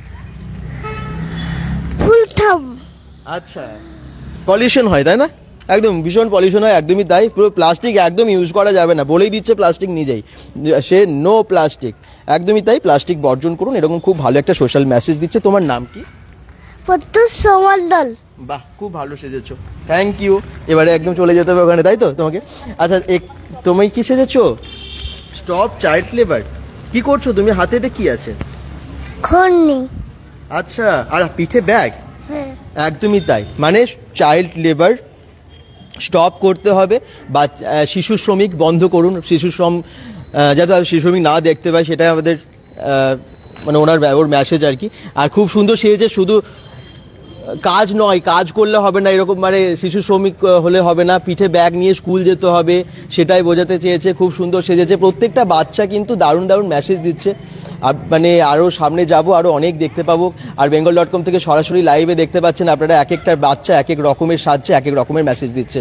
আচ্ছা পলিউশন হয়, তাই না? একদম ভীষণ পলিউশন হয়, একদমই তাই। পুরো প্লাস্টিক একদম ইউজ করা যাবে না, বলেই দিচ্ছে প্লাস্টিক নিজেই, সে নো প্লাস্টিক। একদমই তাই, প্লাস্টিক বর্জন করুন, এরকম খুব ভালো একটা সোশ্যাল মেসেজ দিচ্ছে। তোমার নাম কি? প্রত্যুষ সমদল। বাহ খুব ভালো সেজেছো, থ্যাংক ইউ। এবারে একদম চলে যেতে হবে ওখানে, তাই তো তোমাকে? আচ্ছা তুমি কি সেজেছো? Stop child labour. কি করছো তুমি? হাতে এটা কি আছে? খড়নি। আচ্ছা, আর পিঠে ব্যাগ। হ্যাঁ একদমই তাই, মানে চাইল্ড লেবার স্টপ করতে হবে, বা শিশু শ্রমিক বন্ধ করুন। শিশু শ্রম যাতে শিশু শ্রমিক না দেখতে পায়, সেটাই আমাদের মানে ওনার ওর মেসেজ আর কি। আর খুব সুন্দর সেজেছে, শুধু কাজ নয়, কাজ করলে হবে না এরকম, মানে শিশু শ্রমিক হলে হবে না, পিঠে ব্যাগ নিয়ে স্কুল যেতে হবে, সেটাই বোঝাতে চেয়েছে। খুব সুন্দর সেজেছে, প্রত্যেকটা বাচ্চা কিন্তু দারুণ দারুণ মেসেজ দিচ্ছে। মানে আরও সামনে যাব, আরও অনেক দেখতে পাবো। আর বেঙ্গল ডট কম থেকে সরাসরি লাইভে দেখতে পাচ্ছেন আপনারা, এক একটা বাচ্চা এক এক রকমের সাজছে, এক এক রকমের মেসেজ দিচ্ছে।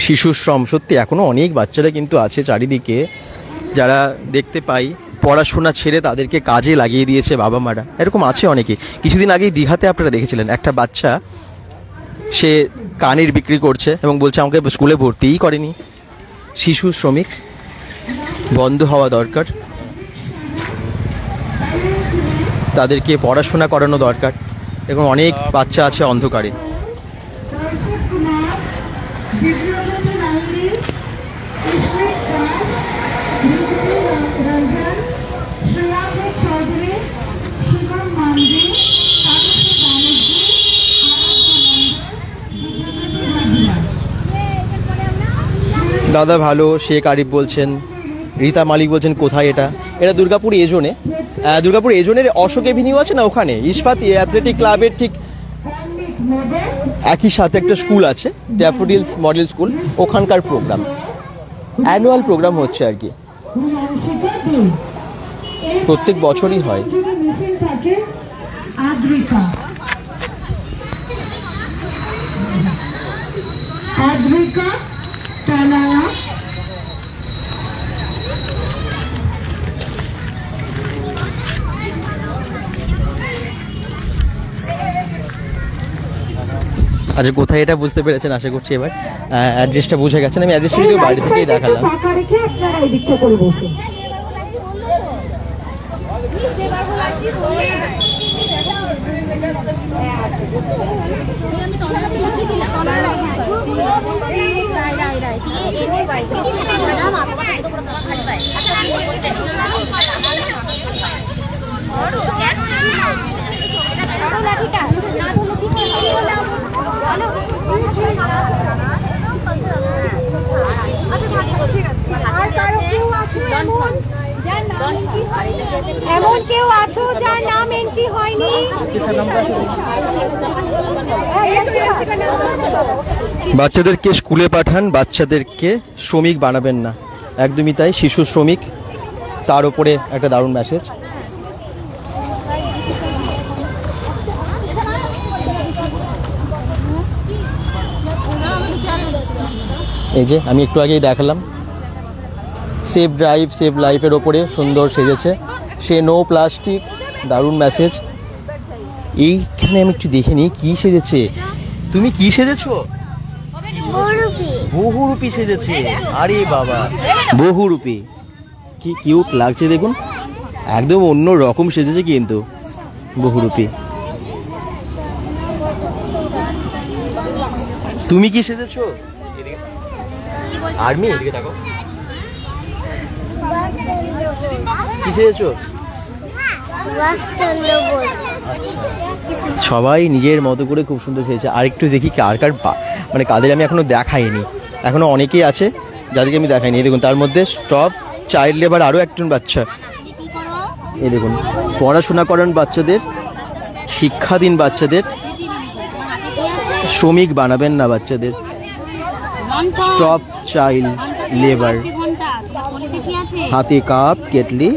শিশু শ্রম, সত্যি এখনও অনেক বাচ্চারা কিন্তু আছে চারিদিকে যারা দেখতে পাই পড়াশোনা ছেড়ে তাদেরকে কাজে লাগিয়ে দিয়েছে বাবা মারা, এরকম আছে অনেকে। কিছুদিন আগেই দীঘাতে আপনারা দেখেছিলেন একটা বাচ্চা, সে কানের বিক্রি করছে এবং বলছে আমাকে স্কুলে ভর্তিই করেনি। শিশু শ্রমিক বন্ধ হওয়া দরকার, তাদেরকে পড়াশোনা করানো দরকার। এবং অনেক বাচ্চা আছে অন্ধকারে। দাদা ভালো, শেখ আরিফ বলছেন, রীতা মালিক বলছেন কোথায় এটা? এটা দুর্গাপুর এজোনে, দুর্গাপুর এজোনের অশোক এভিনিউ আছে না, ওখানে ইস্পাত অ্যাথলেটিক ক্লাবের ঠিক একই সাথে একটা স্কুল আছে, ড্যাফোডিলস মডেল স্কুল, ওখানকার প্রোগ্রাম, অ্যানুয়াল প্রোগ্রাম হচ্ছে আর কি, প্রত্যেক বছরই হয়। আচ্ছা, কোথায় এটা বুঝতে পেরেছেন আশা করছি, এবার অ্যাড্রেসটা বুঝে গেছেন। আমি অ্যাড্রেসটা যদি বাড়ি থেকেই দেখালাম। এমন কেউ আছো যার নাম এন্ট্রি হয়নি? বাচ্চাদেরকে স্কুলে পাঠান, বাচ্চাদেরকে শ্রমিক বানাবেন না, একদমই তাই। শিশু শ্রমিক, তার উপরে একটা দারুণ মেসেজ। এই যে আমি একটু আগেই দেখালাম, সেভ ড্রাইভ সেভ লাইফের ওপরে সুন্দর সেজেছে, সে নো প্লাস্টিক, দারুণ মেসেজ। এইখানে আমি একটু দেখে নিই কি সেজেছে। তুমি কি সেজেছো? বহুরূপী সেজেছে। আরে বাবা, বহুরূপী, কি কিউট লাগছে দেখুন, একদম অন্য রকম সেজেছে কিন্তু বহুরূপী। তুমি কি সেজেছো? আর্মি, এদিকে দেখো কি সেজেছো? সবাই নিজের মতো করে খুব সুন্দর সেজেছে। আর একটু দেখি কার কার মানে কাদের আমি এখনো দেখাইনি, এখনো অনেকেই আছে যাদেরকে আমি দেখাইনি। দেখুন তার মধ্যে স্টপ চাইল্ড লেবার, আরও একজন বাচ্চা। এই দেখুন, পড়াশোনা করান বাচ্চাদের, শিক্ষা দিন বাচ্চাদের, শ্রমিক বানাবেন না বাচ্চাদের। স্টপ চাইল্ড লেবার, হাতে কাপ কেটলি।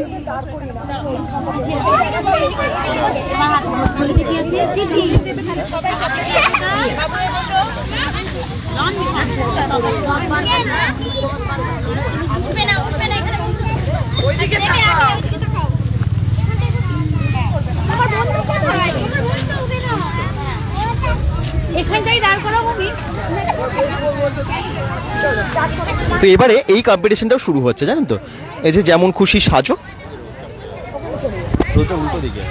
তো এবারে এই কম্পিটিশনটাও শুরু হচ্ছে, জানেন তো, এই যে যেমন খুশি সাজো, উল্টো দিকে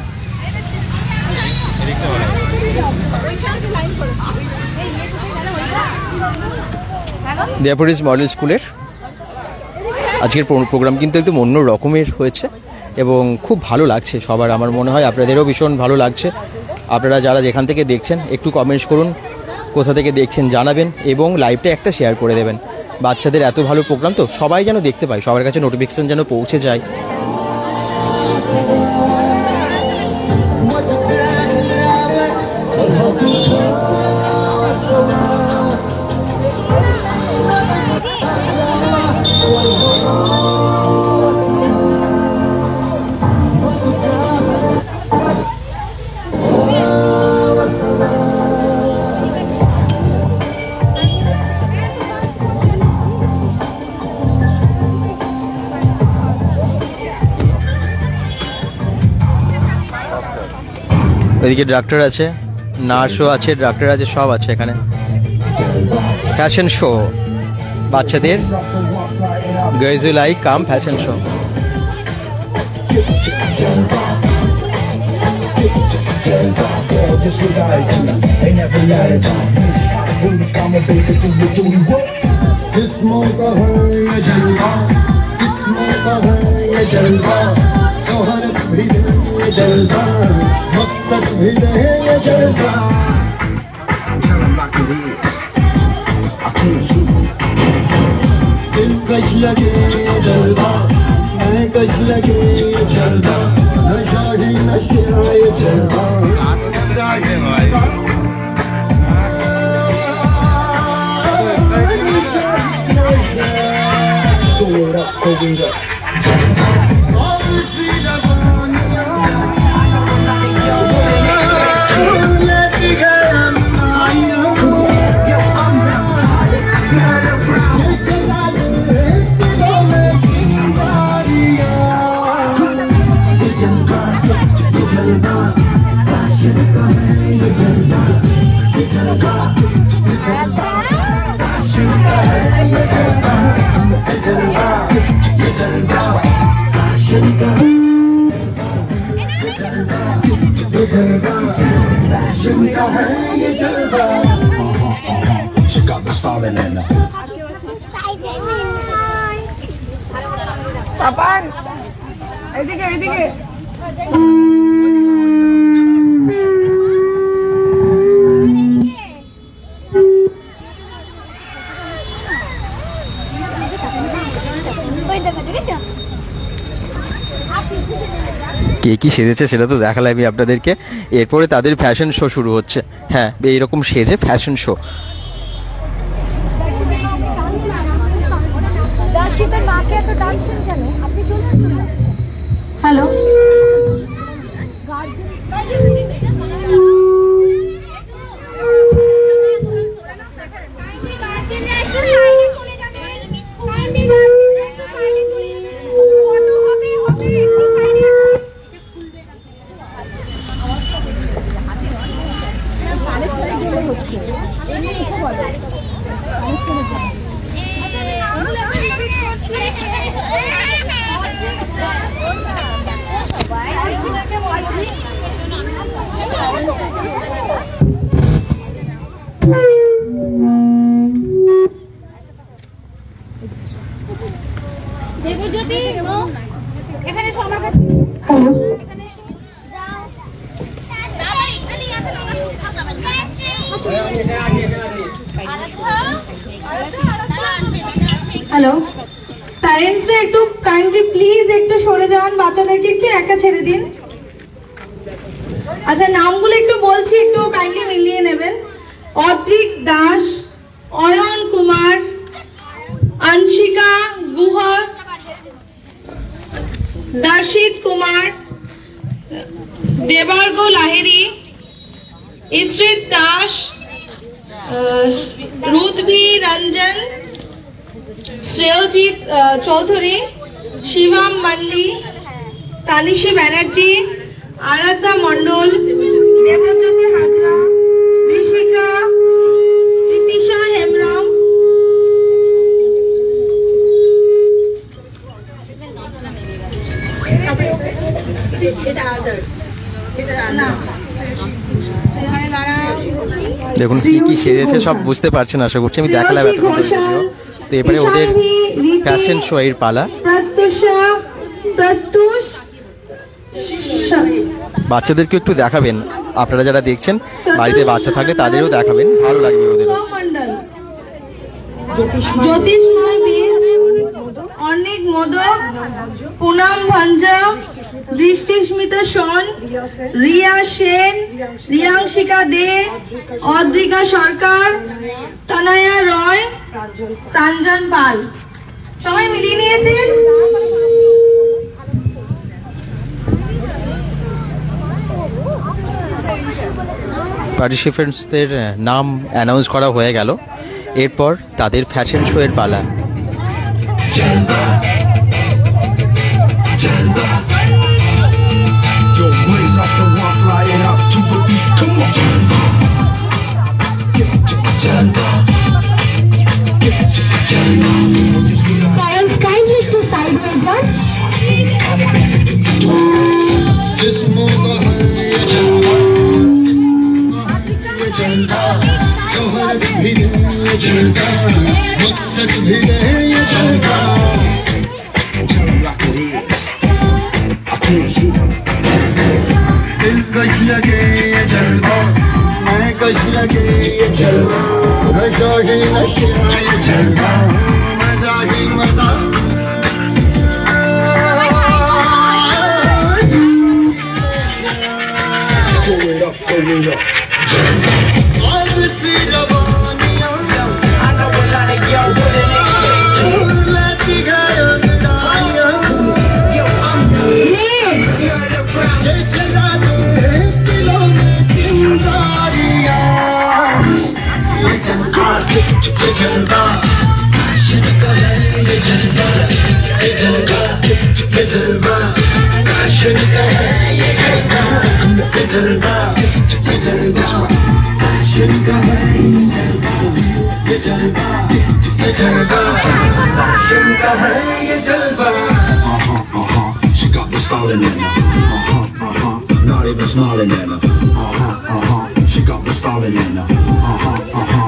ড্যাফোডিলস মডেল স্কুলের আজকের প্রোগ্রাম কিন্তু একদম অন্য রকমের হয়েছে এবং খুব ভালো লাগছে সবার। আমার মনে হয় আপনাদেরও ভীষণ ভালো লাগছে। আপনারা যারা যেখান থেকে দেখছেন একটু কমেন্টস করুন, কোথা থেকে দেখছেন জানাবেন এবং লাইভটা একটা শেয়ার করে দেবেন। বাচ্চাদের এত ভালো প্রোগ্রাম তো সবাই যেন দেখতে পায়, সবার কাছে নোটিফিকেশন যেন পৌঁছে যায়। এদিকে ডাক্তার আছে, নার্সও আছে, ডাক্তার আছে, সব আছে এখানে। ফ্যাশন শো বাচ্চাদের, girls will like come fashion show. कज लगे जलवा मैं कज लगे जलवा नशा ही नशा ये जलवा तोड़ा खोजेगा পাপান এদিকে এদিকে কে কি সেজেছে সেটা তো দেখালাম আমি আপনাদেরকে। এরপরে তাদের ফ্যাশন শো শুরু হচ্ছে। হ্যাঁ, এইরকম সেজে ফ্যাশন শো। হ্যালো এখানে আমার কাছে হ্যালো প্যারেন্টসরা একটু কাইন্ডলি প্লিজ একটু সরে যান, বাচ্চাদেরকে একটু একা ছেড়ে দিন। আচ্ছা নামগুলো একটু বলছি, একটু কাইন্ডলি মিলিয়ে নেবেন। অদ্রিক দাস, অয়ন কুমার, অংশিকা গুহ, দর্শিত কুমার, দেবার্গ লাহিড়ী, ইসরিত দাস, রুদ্ভি রঞ্জন, শ্রেয়জিৎ চৌধুরী, শিবম মান্ডি, তানিশী ব্যানার্জি, আরাধ্যা মন্ডল, দেবজ্যোতি হাজরা, ঋষিকা, ঋতিশা হেমব্রম, দেখুন কি কি সেজেছে সব বুঝতে পারছেন আশা করছি, আমি দেখালাম এতক্ষণ ভিডিও। তো এবারে ওদের ফ্যাশন শো এর পালা। বাচ্চাদেরকে একটু দেখাবেন, আপনারা যারা দেখছেন বাড়িতে বাচ্চা থাকলে তাদেরও দেখাবেন, ভালো লাগবে ওদের। জ্যোতিষময় বীজ, অনেক মোদক, পুনম ভঞ্জা, দৃষ্টিস্মিতা সোন, রিয়া সেন, রিয়াংশিকা দে, অদ্রিকা সরকার, তনয়া রয়, প্রাঞ্জন পাল। সবাই মিলিয়ে নিয়েছেন? পার্টিসিপেন্টসদের নাম অ্যানাউন্স করা হয়ে গেল, এরপর তাদের ফ্যাশন শো এর পালা। Yo, blaze up the one flying up to the Parents, kindly to sideways, huh? कश लगे ये जलवा मैं कश लगे ये जलवा नशा ही नशा ये जलवा मजा ही मजा Pull it up, pull it up. आज सी जवानियां I know a lot of y'all wouldn't expect लेती गए अंगड़ाइयां Yo, I'm the you're the brown ये चला दे दिलों में चिंगारियां ये जलवा ये जलवा काशिद का है ये जलवा ये जलवा ये जलवा काशिद का है ये जलवा ये जलवा ये जलवा काशिद का है ये जलवा ये जलवा काशिद का है ये जलवा Uh-huh, uh-huh, she got the style in her. Uh-huh, uh-huh, not even smiling at her. Uh-huh, uh-huh, she got the style in her. Uh-huh, uh-huh.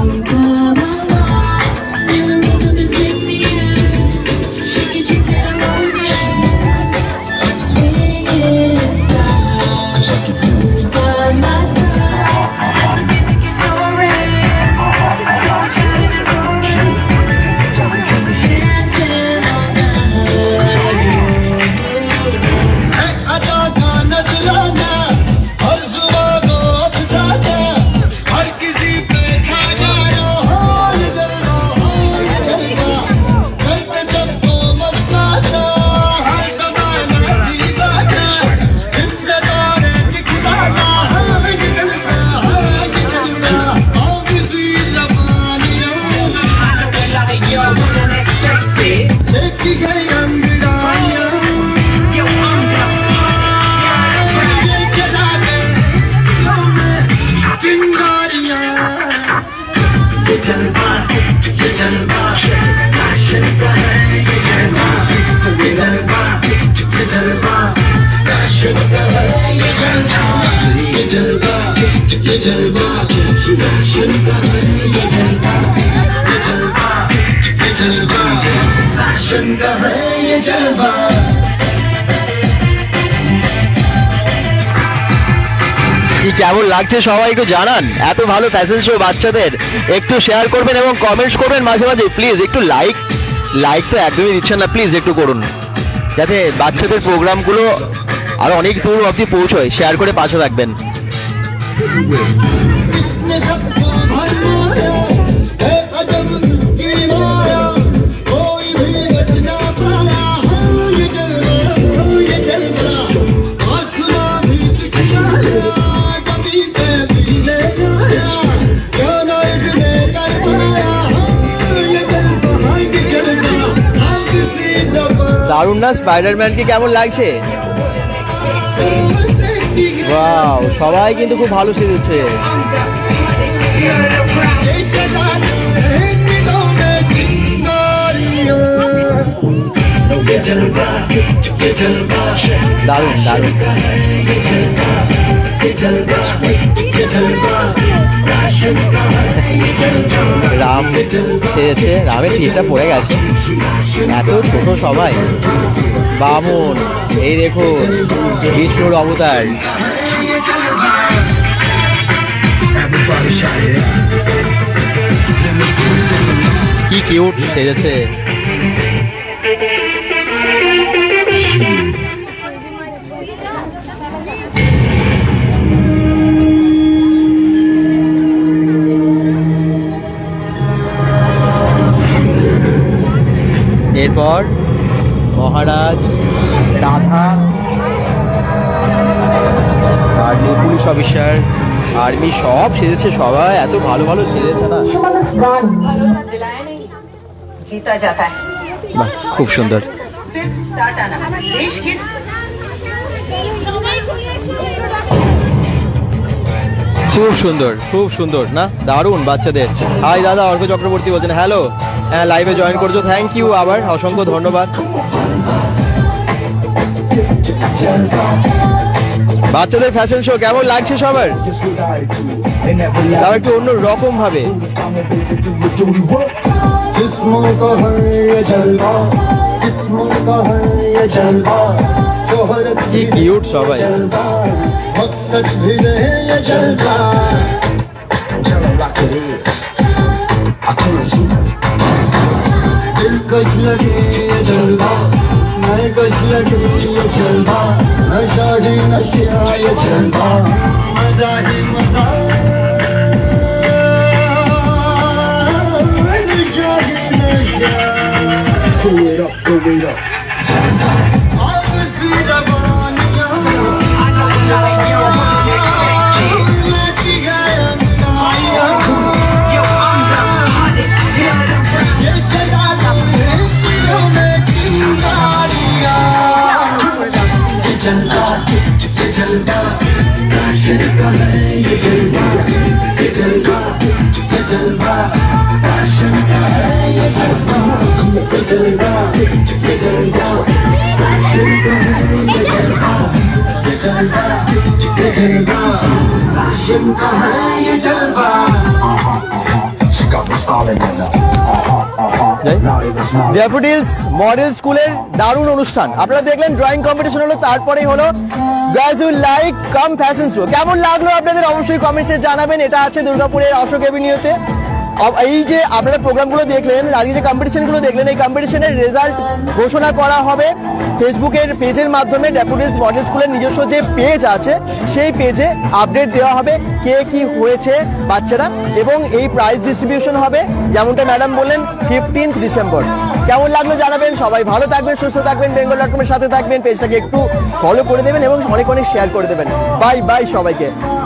কেমন লাগছে সবাই একটু জানান। এত ভালো ফ্যাশন শো বাচ্চাদের একটু শেয়ার করবেন এবং কমেন্টস করবেন মাঝে মাঝে প্লিজ। একটু লাইক লাইক তো একদমই দিচ্ছেন না, প্লিজ একটু করুন যাতে বাচ্চাদের প্রোগ্রামগুলো আরো অনেক দূর অবধি পৌঁছয়। শেয়ার করে পাশে রাখবেন। দারুণ না? স্পাইডারম্যানকে কেমন লাগছে? ওয়াও, সবাই কিন্তু খুব ভালো সেজেছে। দারুণ দারুণ। রাম সেজেছে, রামের টিপটা পড়ে গেছে, এত ছোট সবাই। বামন, এই দেখুন বিষ্ণুর অবতার। কি কিউট সেজেছে। এরপর মহারাজ, রাধা আর পুলিশ অফিসার, আর্মি সব সেজেছে। সবাই এত ভালো ভালো সেজেছে না, जीता जाता है। খুব সুন্দর। খুব সুন্দর খুব সুন্দর না, দারুণ বাচ্চাদের। হাই দাদা, অর্ক চক্রবর্তী বলছেন হ্যালো, হ্যাঁ লাইভে জয়েন করছো, থ্যাংক ইউ, আবার অসংখ্য ধন্যবাদ। বাচ্চাদের ফ্যাশন শো কেমন লাগছে সবার? তাও একটু অন্য রকম ভাবে। কি কিউট সবাই। ড্যাফোডিলস মডেল স্কুলের দারুণ অনুষ্ঠান আপনারা দেখলেন। ড্রয়িং কম্পিটিশন হলো, তারপরেই হলো guys you'll like come fashion show. কেমন লাগলো আপনাদের অবশ্যই কমেন্টসে জানাবেন। এটা আছে দুর্গাপুরের অশোক এভিনিউতে। এই যে আপনারা প্রোগ্রামগুলো দেখলেন, আজকে যে কম্পিটিশনগুলো দেখলেন, এই কম্পিটিশনের রেজাল্ট ঘোষণা করা হবে ফেসবুকের পেজের মাধ্যমে। ড্যাফোডিলস মডেল স্কুলের নিজস্ব যে পেজ আছে সেই পেজে আপডেট দেওয়া হবে কে কি হয়েছে বাচ্চারা, এবং এই প্রাইজ ডিস্ট্রিবিউশন হবে যেমনটা ম্যাডাম বললেন ফিফটিন্থ ডিসেম্বর। কেমন লাগলো জানাবেন। সবাই ভালো থাকবেন, সুস্থ থাকবেন, বেঙ্গল ডট কমের সাথে থাকবেন। পেজটাকে একটু ফলো করে দেবেন এবং অনেক অনেক শেয়ার করে দেবেন। বাই বাই সবাইকে।